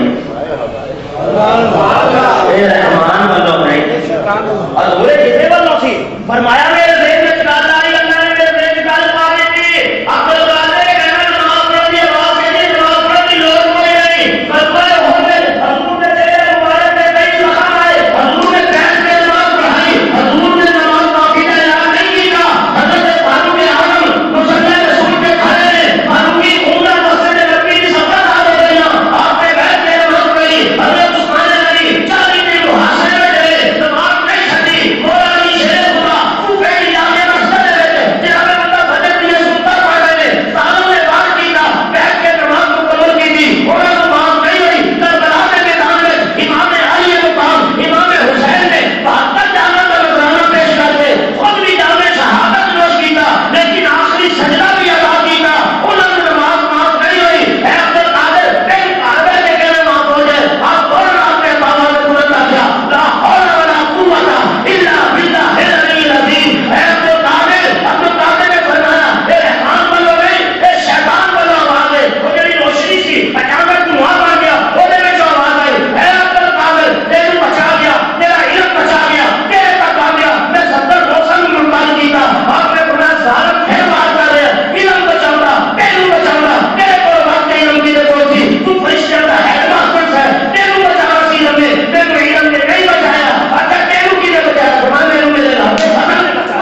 Speaker 3: اے رحمان بنو نہیں حضور جتنے بنو سی فرمایا میرے ذہن میں چکال آئی اللہ نے میرے ذہن چکال پا دی تھی عبدالقادر کہنا نماز پڑھ دی آواز کے دی نماز پڑھ دی لوگ کوئی نہیں فرمایا ہوئے حضور نے تیرے مبارک میں کئی لکھا ہے حضور نے پہن کے نماز پڑھائی حضور نے نماز باقی کا اعلان نہیں کیا حضرت فاروق اعظم مسلح رسول کے کھڑے ہیں فاروق کی عمرہ مسجد نبوی کی سفر آ گئی آپ نے بیٹھ کے نماز پڑھی حضرت عثمان غنی 40 دن محاصرے میں گئے نماز نہیں چھٹی مولا علی شیر خدا کوفے کی جامع مسجد میں جناب بندہ فجر کی سنتا پڑھ رہے سالوں نے بات کی تھا بیٹھ کے نماز مکمل کی تھی مولا نماز نہیں ہوئی کربلا کے میدان میں امام علی مقام امام حسین نے 72 جامع کا نذرانہ پیش کر کے خود بھی جامع شہادت نوش کی تھا لیکن آخری سجدہ بھی ادا کی تھا انہوں نے نماز معاف نہیں ہوئی اے عبدالقادر تیری کعبے کے کہنے معاف ہو جائے آپ فوراً آپ کے بابا نے ترنت آ گیا لا حول ولا قوت الا باللہ العلی العظیم اے عبدالقادر نے فرمایا اے رحمان بنو نہیں اے شیطان بنو آواز ہے وہ جڑی روشنی سی اچانک دھواں بن گیا وہ میں جو آواز آئی اے عبدالقادر تیرے بچا گیا تیرا علم بچا گیا تیرے تک آ گیا میں 70 روزن ملتان کی تھا آپ نے فرمایا ظالم پھر بات کر رہے ہیں علم بچاؤں گا تیرے بچاؤں گا تیرے کو بات نہیں علم کی کوئی تھی تو فرشتے کا ہیڈ ماسٹر ہے تیرے بچانا سی علم نے تیرے علم نے نہیں بچایا اچھا تیرے کی نے بچایا فرمایا میرے میں لے رہا ہوں سبحان نے بچایا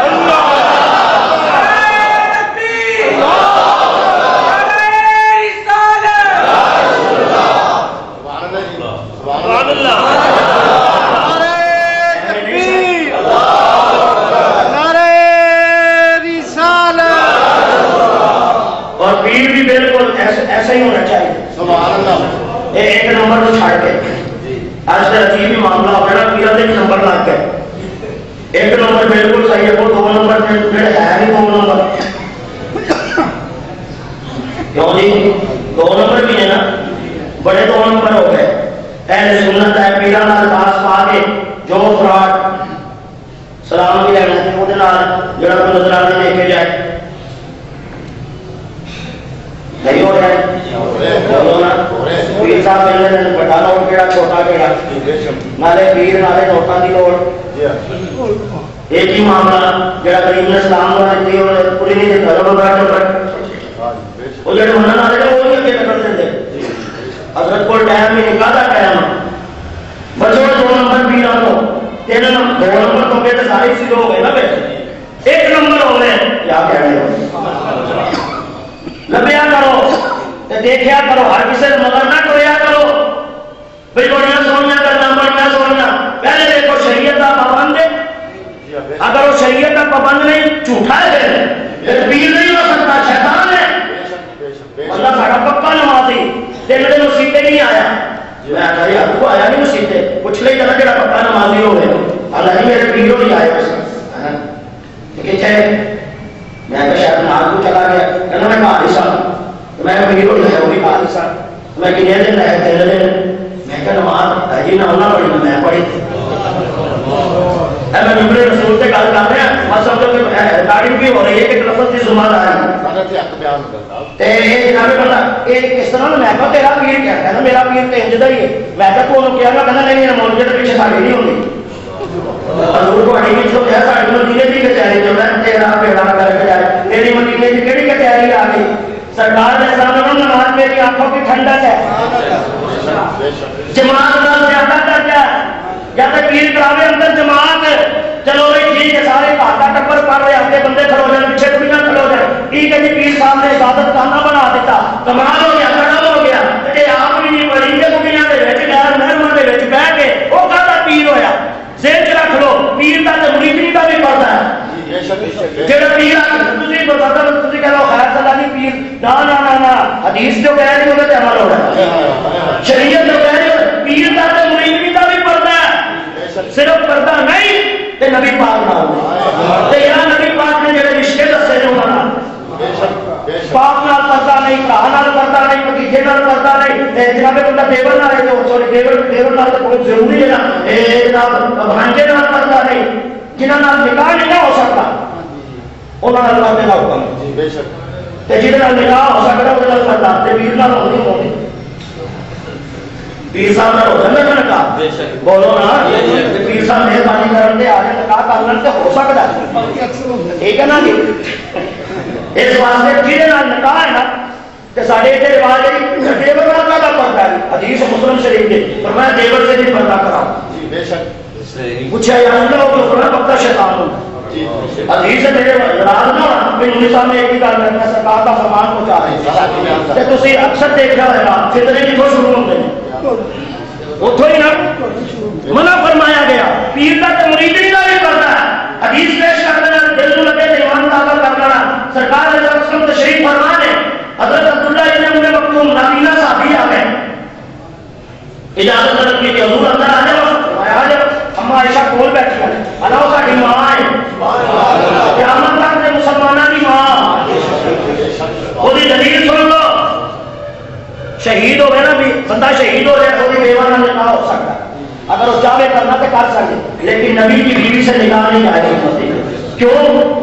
Speaker 2: سبحان اللہ
Speaker 3: اور پیر بھی بالکل ایسا ہی ہونا چاہیے
Speaker 2: سبحان اللہ
Speaker 3: ایک نمبر کو چھاڑ کے آج سے عجیب ہی معاملہ ہو گیا پیرا ایک نمبر لگ گئے ایک نمبر بالکل صحیح ہے وہ 2 نمبر پھر ہے نہیں 2 نمبر کیوں جی 2 نمبر بھی ہے نا بڑے 2 نمبر ہو گئے اہل سنت ہے پیرا نال پاس پا کے جو فراڈ سلام بھی لینا ہے وہ جڑا کو نظرانے دیکھے جائے نہیں ہو رہا ہے پیر صاحب ملنے بڑا لوڑ کیڑا چھوٹا کیڑا نالے پیر نالے نوٹاں دی لوڑ ایک ہی معاملہ جڑا کریم نے اسلام کو دیتی اور پوری نہیں دھرم بیٹھو پر وہ جڑے منن والے وہ ہی اگے کر دے حضرت کو ٹائم میں نکالا ٹائم بچو 2 نمبر پیروں کو 3 نمبر 2 نمبر تو کہتے سارے اسی لوگ ہیں نا بیٹھے 1 نمبر ہو گئے کیا کہہ رہے ہو لبیا کرو دیکھیا کرو ہر کسی مگر نہ ٹویا کرو بھائی بڑیاں سونیاں کرنا بڑیاں سونیاں پہلے دیکھو شریعت کا پابند ہے اگر وہ شریعت کا پابند نہیں جھوٹا ہے پھر پیر نہیں ہو سکتا شیطان ہے اللہ ساڑا پکا نمازی دل میں مسیطے نہیں آیا میں آتا ہے آپ کو آیا نہیں مسیطے پوچھ لے جانا کہ پکا نمازی ہو گئے اللہ ہی میرے پیروں نہیں آئے لیکن چاہے میں کہ شاید نال کو چلا گیا کہنا میں کہا دیسا میں پیروں نہیں ہے وہ بھی کہا دیسا میں کنیا دن رہے تھے میں کہ نماز جی نہ ہونا پڑی میں پڑھی تھی میں نمبر رسول سے گل کر رہا اور سمجھو کہ تعریف بھی ہو رہی ہے کہ لفظ کی زبان آ رہی ہے جناب بندہ یہ کس طرح میں کہا تیرا پیر کیا کہنا میرا پیر تو انجدہ ہی ہے میں کہا تو انہوں کیا کہنا نہیں مولوی کے پیچھے ساڑی نہیں ہوتی حضور کو اڑی میں چھوٹ ہے ساڑی مدینے کی کچہری جو ہے تیرا پیڑا کر کے جائے تیری مدینے کی کیڑی کچہری آ گئی سرکار نے سلام نماز میری آنکھوں کی ٹھنڈک ہے، جماعت نال زیادہ درجہ ہے، یا تو پیر کراوے اندر جماعت، چلو بھائی ٹھیک ہے سارے کاٹا ٹپر پڑھ رہے آگے بندے کھلو جائیں پیچھے دنیا کھلو جائیں، ٹھیک ہے جی پیر صاحب نے عبادت خانہ بنا دیتا، کمال ہو گیا کڑا ہو گیا، تے آپ بھی نہیں پڑھی کہ دنیا دے وچ غیر محرماں دے وچ بیٹھ کے او کہدا پیر ہویا، ذہن چ رکھ لو پیر دا تے مریدی دا بھی پڑھدا ہے، جڑا پیر تسی بتا تسی کہہ لو خیر صدا نہیں پیر نا حدیث جو کہہ رہی ہے تے عمل ہو رہا ہے، شریعت جو کہہ رہی ہے پیر دا تے مریدی دا بھی پڑھدا ہے، صرف پردہ نہیں تے نبی پاک نال تے یا نبی پاک نے جڑے رشتے دسے نے انہاں نال باپ نال پردہ نہیں، بھرا نال پردہ نہیں، بھتیجے نال پردہ نہیں، جناب بندہ دیور نال ہے جو سوری دیور نال تے بہت ضروری ہے نا، جناب بھانجے نال پردہ نہیں، جنہاں نال نکاح نہیں ہو سکتا انہاں نال پردے دا حکم تے جہدے نال نکاح ہو سکتا اودے نال پردہ تے پیر نال ہوندی پیر صاحب نال ہو جاندا نکاح بولو نا، پیر صاحب مہربانی کرن تے آ کے نکاح کر لین تے ہو سکدا ٹھیک ہے نا جی، اس واسطے جہدے نال نکاح ہے نا تے ساڈے اتنے رواج ہے دیور نال کا پردہ ہے، حدیث مسلم شریف کے فرمایا دیور سے نہیں پردہ کراؤ، پوچھا یا اللہ کو فرمایا پکا شیطان ہو، حدیث میرے ناراض نہ ہونا میں انہوں صاحب نے ایک ہی گل کرنا سرکار کا فرمان پہنچا رہے ہیں تے تسی اکثر دیکھا ہوگا فتنے کتوں شروع ہوتے ہیں اتوں ہی نہ منع فرمایا گیا، پیر کا تے مریدی کا بھی کرتا ہے، حدیث پیش کر دینا دل کو لگے تے ایمان تازہ کر لینا، سرکار نے رسول تشریف فرما نے حضرت عبداللہ ابن ام مکتوم نابینا صحابی آ گئے، اجازت طلب کی کہ حضور اندر آ جاؤ، آ جاؤ، اما عائشہ کول بیٹھی ہے، اللہ ساڈی ماں ہے، قیامت تک تے مسلماناں دی ماں، اودی دلیل سن لو، شہید ہوئے نا بھی بندہ شہید ہو جائے کوئی بیوہ نہ نکاح ہو سکتا ہے، اگر وہ چاہے کرنا تو کر سکے، لیکن نبی کی بیوی سے نکاح نہیں جائز ہوتی، کیوں؟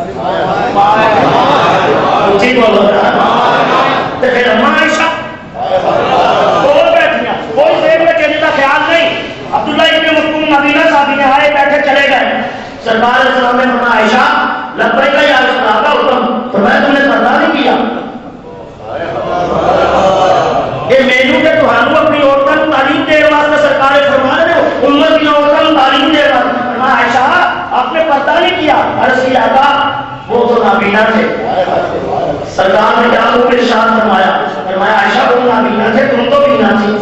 Speaker 3: اونچی بولو تو پھر اما عائشہ کول بیٹھیاں کوئی زیب میں کہنے کا خیال نہیں، عبداللہ ابن مکتوم نابینا صحابی نے آئے بیٹھے چلے گئے، سرکار علیہ السلام نے فرمایا عائشہ لبیک یا رسول اللہ کا حکم، فرمایا تم نے پردہ نہیں کیا، یہ مینو کے تمہوں اپنی عورتوں کو تعلیم دے واسطے سرکار فرما رہے ہو امت کی عورتوں کو تعلیم دے واسطے، فرمایا عائشہ آپ نے پردہ نہیں کیا، عرض کیا تھا وہ تو نابینا تھے، سرکار نے کیا وہ ارشاد فرمایا، فرمایا عائشہ وہ نابینا تھے تم تو بینا تھی،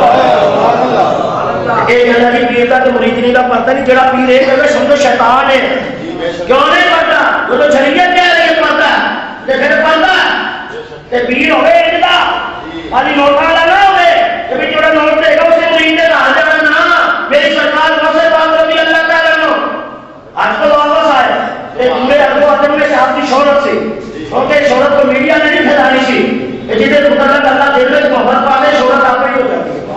Speaker 3: ایک اللہ کی پیر کا تو مریدنی کا پردہ نہیں، جڑا پیر ایک ہے سمجھو شیطان ہے، کیوں نہیں پردہ؟ وہ تو شریعت کہہ رہی ہے پردہ تے پھر پردہ تے پیر ہوئے ایک دا خالی نوٹا والا نہ ہوئے کہ بھی جوڑا نوٹ دے گا اسے مرید دے نال جانا نا، میری سرکار غوث پاک رضی اللہ تعالیٰ عنہ آج کل واپس آئے تے پورے ارب و عجم میں شہاب کی شہرت سے، کیونکہ شہرت کو میڈیا نے نہیں پھیلانی سی، جسے مطلق اللہ دل میں محبت پانے شہرت آپ ہی ہو جاتی ہے،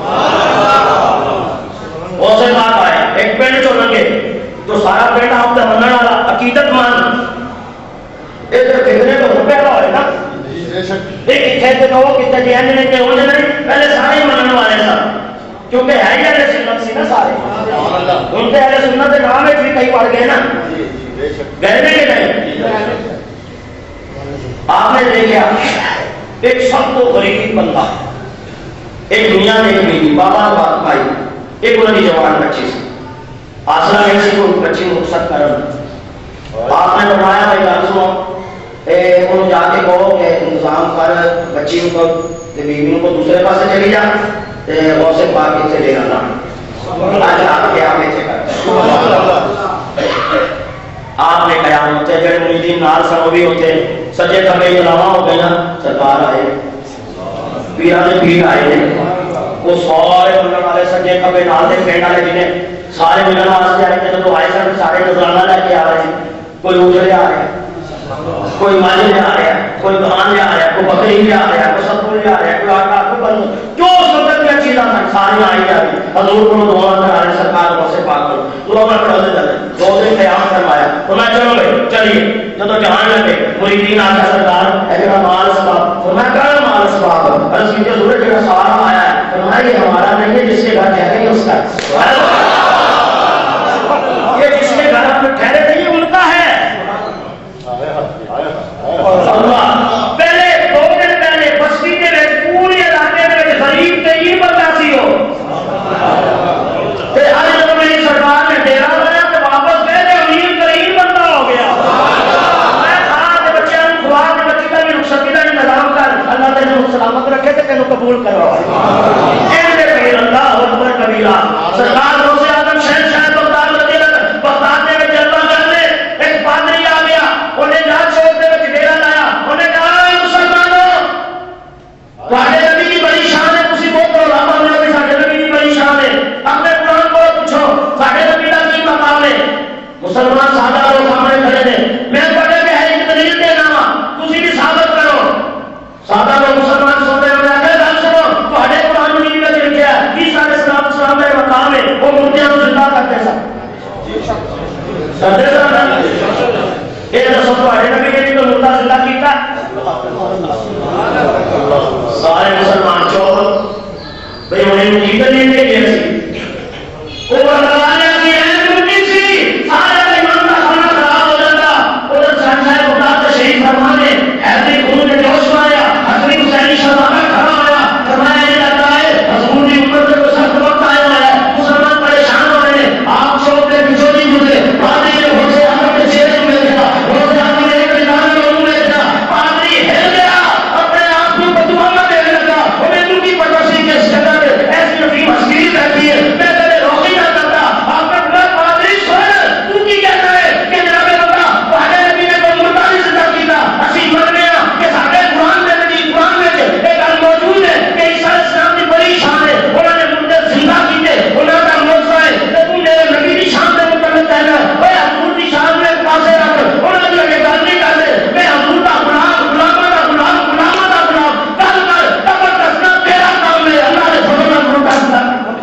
Speaker 3: غوث پاک آئے ایک پینڈ چو لگے جو سارا پینڈ آپ کا منع والا عقیدت مان ایک کتنے کو پیدا ہوئے نا، ایک کہتے تو وہ کتنے جہنے نہیں تے ہونے نہیں، پہلے سارے منن والے سن کیونکہ ہے ہی اہل سنت سی نا سارے، ان کے اہل سنت کے نام بھی کئی پڑھ گئے نا، گئے نہیں کہ نہیں؟ آپ نے دیکھا ایک سب کو غریب بندہ، ایک دنیا میں ایک بیوی بابا بات بھائی، ایک انہوں نے جوان بچی سی، آسرا نہیں سی کو بچی مقصد کرن، آپ نے فرمایا بھائی گل سنو، انہوں جا کے کہو کہ انتظام کر بچی کو بیوی کو دوسرے پاس چلی جا غوث پاک سے لے آنا، آج آپ کے آگے سے آپ نے قیام ہوتے جڑے مریدین نال سن بھی ہوتے سجے کبھی جلاوا ہو گئے نا، سرکار آئے پیران پیر آئے وہ سارے ملن والے سجے کبھی نال دے پینڈ والے جنہیں سارے ملن واسطے آئے تھے، جب آئے سن سارے نذرانہ لے کے آ رہے ہیں، کوئی اجڑے آ رہے ہیں، کوئی ماجھ لے آ رہا ہے، کوئی دان لے آ رہا ہے، کوئی بکری لے آ رہا ہے، کوئی ستو لے آ رہا ہے، کوئی آٹا کوئی بنو جو اس وقت میں چیزاں تھا ساری آئی جا رہی، حضور کو دعا کرا رہے سرکار کو سے پاک کرو، دعا میں پڑھا دیتا ہے، دو دن قیام فرمایا، فرمایا چلو بھائی چلیے، جب تو جہان لگے مریدین آتا سرکار اے جڑا مال سباب، فرمایا کہاں مال سباب؟ عرض کیجیے حضور جڑا سارا آیا ہے، فرمایا یہ ہمارا نہیں ہے، جس کے گھر ٹھہرے گی اس کا، یہ جس کے گھر اپنے ٹھہرے نہیں ان کا ہے، اللہ پہلے دو دن سرکار روزے آدم شہر شہر بغداد رضی اللہ عنہ بغداد میں جلوہ کرنے ایک پادری آ گیا، انہیں جا چوک دے وچ ڈیرا لایا، انہیں کہا اے مسلمانوں تواڈے نبی کی بڑی شان ہے، تسی بہت رولا پاؤندے ہو کہ ساڈے نبی کی بڑی شان ہے، اپنے قرآن کو پوچھو ساڈے نبی دا کی مقام ہے؟ مسلمان سادہ لوگ سامنے کھڑے نے، میں تواڈے پہ ایک دلیل دینا وا، تسی بھی ثابت کرو۔ سادہ لوگ مسلمان سوتے ہیں، میں کہا گل سنو تواڈے قرآن میں کی لکھیا ہے عیسیٰ علیہ السلام کا مقام ہے، وہ مردیاں کو زندہ کرتے سن، کرتے سن۔ یہ دسو تواڈے نبی نے بھی تو مردہ زندہ کیتا؟ سارے مسلمان چوک بھئی انہیں کی دلیل دے گئے سی، وہ لگانے کی اہم نہیں سی، سارے ایمان کا کھانا خراب ہو جاتا۔ ادھر صاحب خدا تشریف فرمانے ایسے خون نے جوش ماریا، حسنی حسینی شہزادہ کھڑا ہوا، فرمایا یہ لگتا ہے حضور کی امت سے کوئی سخت وقت آیا ہوا ہے، مسلمان پریشان ہو رہے ہیں، آپ چوک کے پیچھے نہیں گزرے، پادری نے روزے آدم کے چہرے میں دیکھا، روزے آدم نے ایک نظام میں انہوں نے دیکھا، پادری ہل گیا، اپنے آپ کو بددعا دینے لگا، انہیں تو کی پتہ سی کہ اس جگہ پہ ایسی عظیم ہستی رہتی ہے، میں تیرے روکی نہ کرتا، آپ نے کہا پادری سن تو کی کہتا ہے کہ جناب بندہ تواڈے نبی نے کوئی مردہ نہیں زندہ کیتا، اسی مرنے کہ سارے قرآن میں نبی قرآن میں ایک گل موجود ہے کہ عیسیٰ علیہ السلام کی بڑی شان ہے، انہوں نے مردے زندہ کیتے، انہوں کا موجزہ ہے کہ تم میرے نبی کی شان سے متعلق کہنا اے حضور کی شان میں پاسے رکھ، انہوں نے یہ گل نہیں کرتے میں حضور کا غلام غلامہ کا غلام غلامہ کا غلام گل کر قبر دسنا تیرا کام ہے، اللہ نے فضل میں مردہ زندہ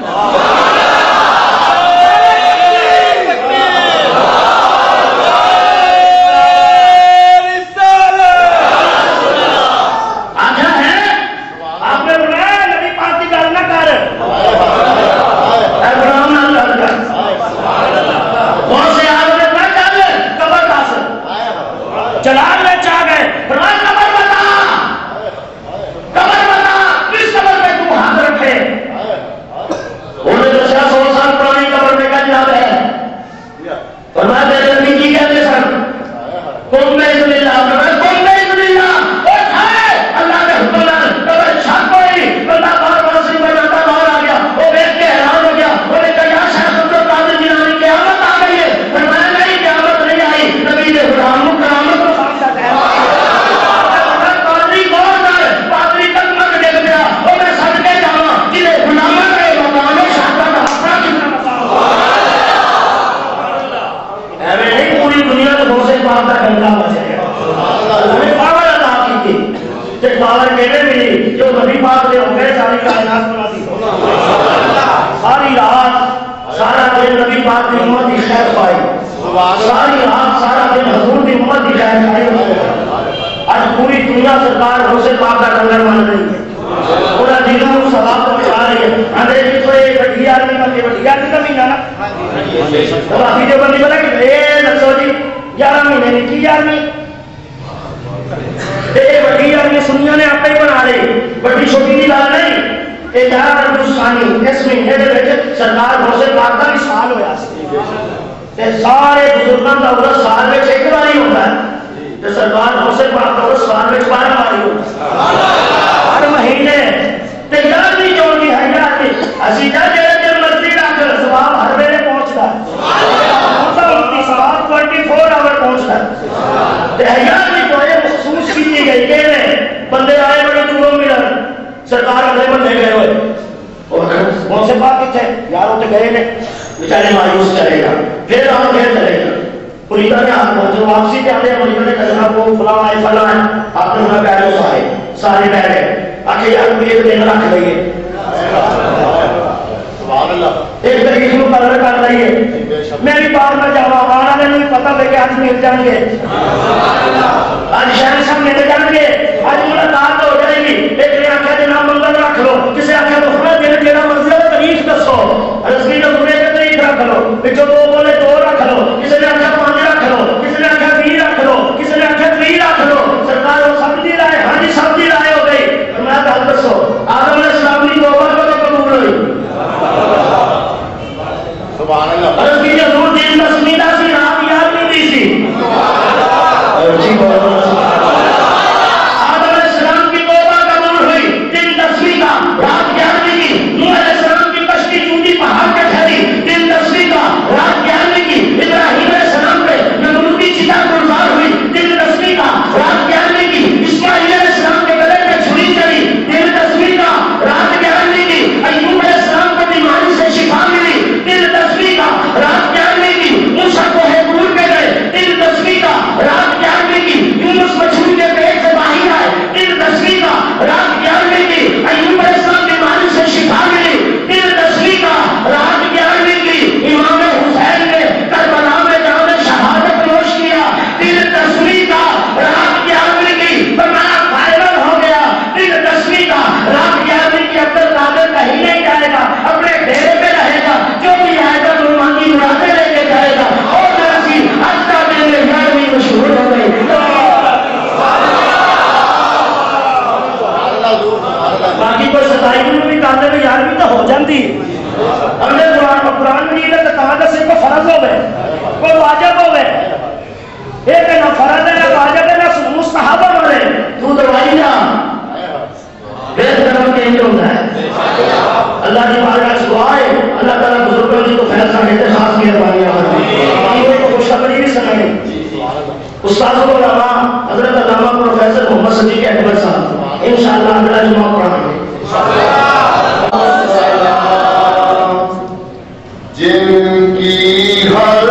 Speaker 3: جلال میں چاہ گئے، فرمایا قبر بتا، قبر بتا، کس قبر پہ تم ہاتھ رکھے؟ انہوں نے دسیا 100 سال پرانی قبر پہ کا جناب ہے، فرمایا تیرے نبی کی کہتے سن قم باذن اللہ، فرمایا قم باذن اللہ، اٹھ ہے اللہ کے حکم سے، قبر چھت پڑی، بندہ بار بار سے بجاتا باہر آ گیا، وہ دیکھ کے حیران ہو گیا، انہوں نے کہا یا شیخ عبد القادر جیلانی قیامت آ گئی ہے، فرمایا نہیں قیامت نہیں آئی، نبی نے غلام کو قیامت کو جو نبی پاک نے ہو گئے ساری کائنات بنا دی، ساری رات سارا دن نبی پاک کی امت کی خیر پائی، ساری رات سارا دن حضور کی امت کی خیر پائی، آج پوری دنیا سرکار روزے پاک کا لنگر مان رہی ہے، پورا دنوں کو ثواب پہنچا رہی ہے۔ انگریزی کو یہ بڑی آدمی کا مہینہ نا، تو ابھی جو بندی بنا کہ اے نسو جی 11 مہینے نہیں کی 11ویں بڑی آدمی سنیا نے آپ ہی بنا لی، بڑی چھوٹی کی گل نہیں، یہ جہاں ہندوستانی اس مہینے کے سرکار روزے پاک کا بھی سال ہوا، سارے بزرگوں کا عرص سال میں ایک بار ہوتا ہے، سرکار روزے پاک کا عرص سال میں 12 بار ہوتا ہے، ہر مہینے 11ویں جو ہوتی ہے 11ویں اسی جا جڑے مرضی رکھ ثواب ہر ویلے پہنچتا ہے، ثواب 24 آور پہنچتا ہے، 11ویں جو ہے مخصوص کی گئی کہ بندے آئے بڑے دوروں ملن، سرکار اگلے بندے گئے ہوئے کون سے بات کتنے یار وہ تو گئے نے بیچارے مایوس چلے گا، پھر ہم پھر چلے گا، پولیتا نے آپ پہنچے واپسی پہ آتے ہیں، پولیتا نے کہا وہ فلاں آئے فلاں آئے، آپ نے انہیں بیٹھے اس آئے سارے بیٹھ گئے، آخر یار مجھے ایک دن رکھ لئیے، ایک تاریخ کو قرار کر رہی ہے، میری بات میں جاؤں آنا نے نہیں پتہ لے کے آج مل جائیں گے، آج شہر صاحب مل جائیں گے، آج ملاقات ہو جائے گی، ایک نے آخر کے نام منگل رکھ لو، کسی آخر تو خدا دن کے نام منزل تاریخ دسو، رسمی نمبرے کے تاریخ رکھ لو، پچھو 2 بولے 2 رکھ لو، کسی نے آخر 5 رکھ لو، کسی نے آخر 20 رکھ لو، کسی نے آخر 30 رکھ لو، سرکار وہ سب دی رائے، ہاں جی سب دی رائے ہو گئی، میں گل دسو آدم علیہ السلام کی توبہ کو قبول ہوئی،
Speaker 2: سبحان اللہ،
Speaker 3: اور اس کی جو نور دین تسمیدہ سی رات یاد نہیں دی سی، آدم علیہ السلام کی توبہ قبول ہوئی، دن تسمیدہ رات یاد نہیں کی، نوح علیہ السلام کی کشتی ٹوٹی پہاڑ کے ٹھہری ہوئے کوئی واجب ہوئے ایک نہ فرض ہے نہ واجب ہے نہ مستحب ہوئے تو دوائی نہ بہت کرم کے اندر ہوتا ہے اللہ کی بارگاہ سے دعا ہے اللہ تعالیٰ بزرگوں کی تو فیصلہ احتساب کی اربانی آمد کو خوشخبری بھی سنائیں استاد علامہ حضرت علامہ پروفیسر محمد صدیق اکبر صاحب انشاءاللہ اگلا جمعہ پڑھائیں
Speaker 2: جن کی ہر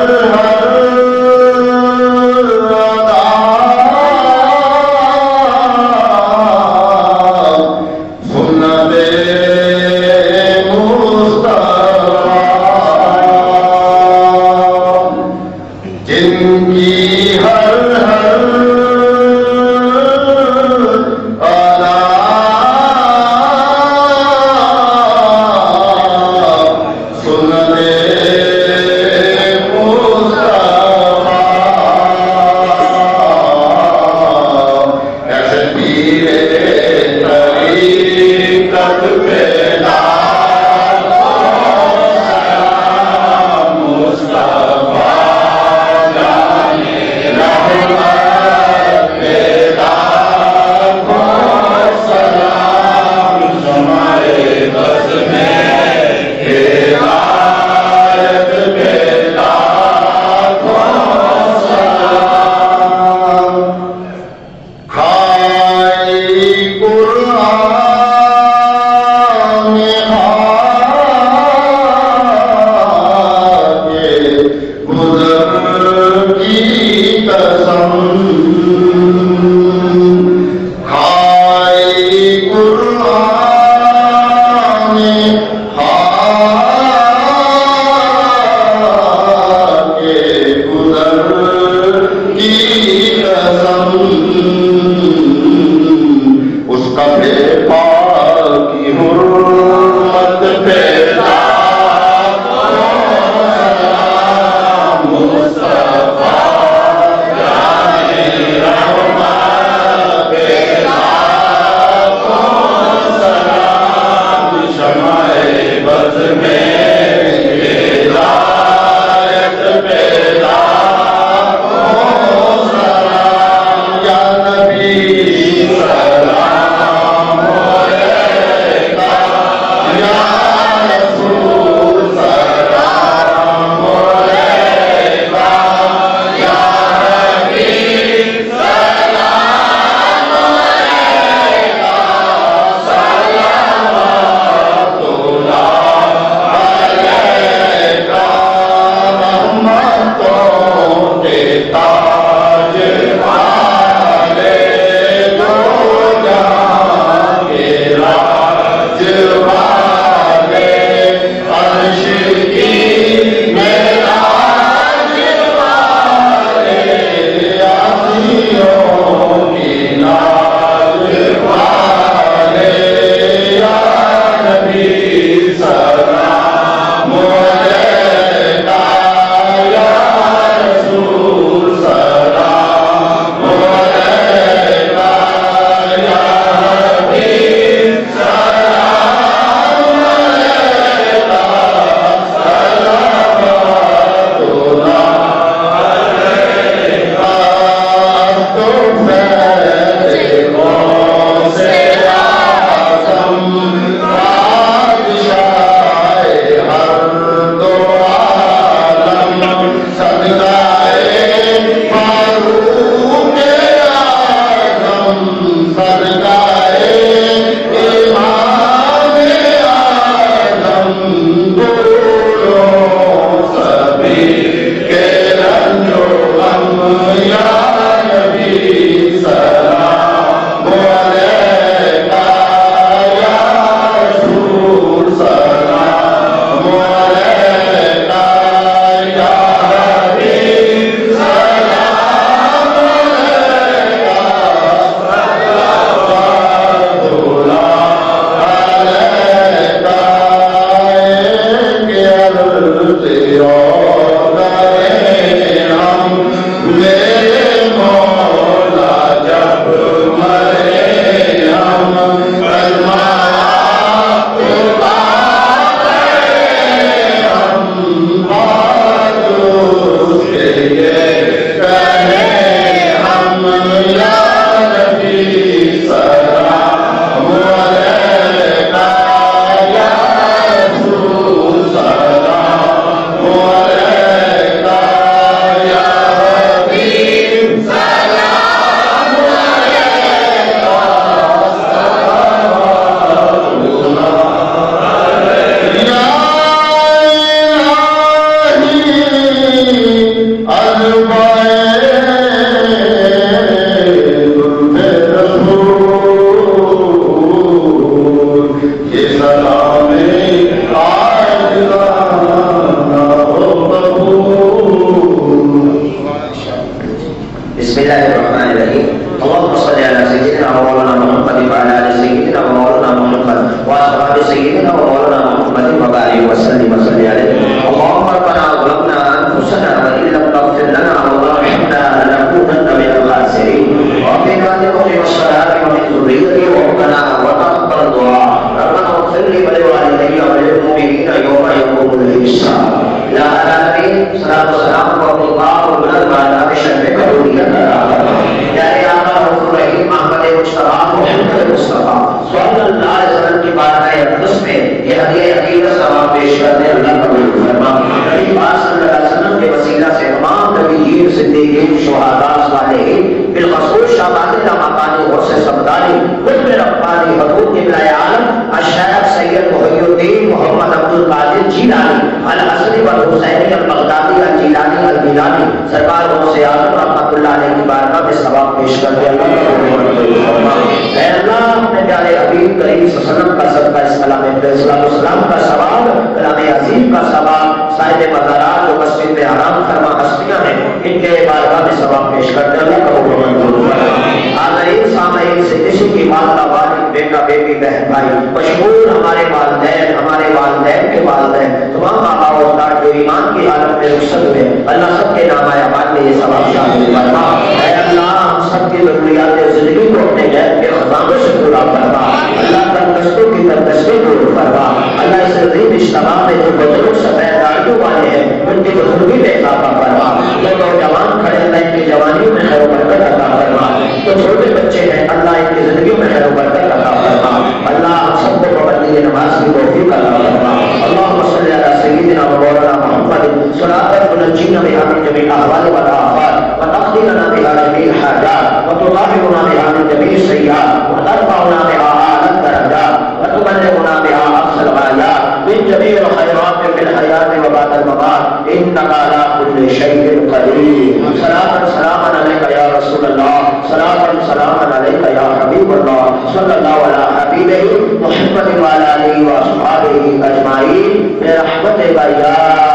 Speaker 1: صلی اللہ علیہ حبیبہ محمد وعلی آلہ و اصحابہ اجمعین برحمتک یا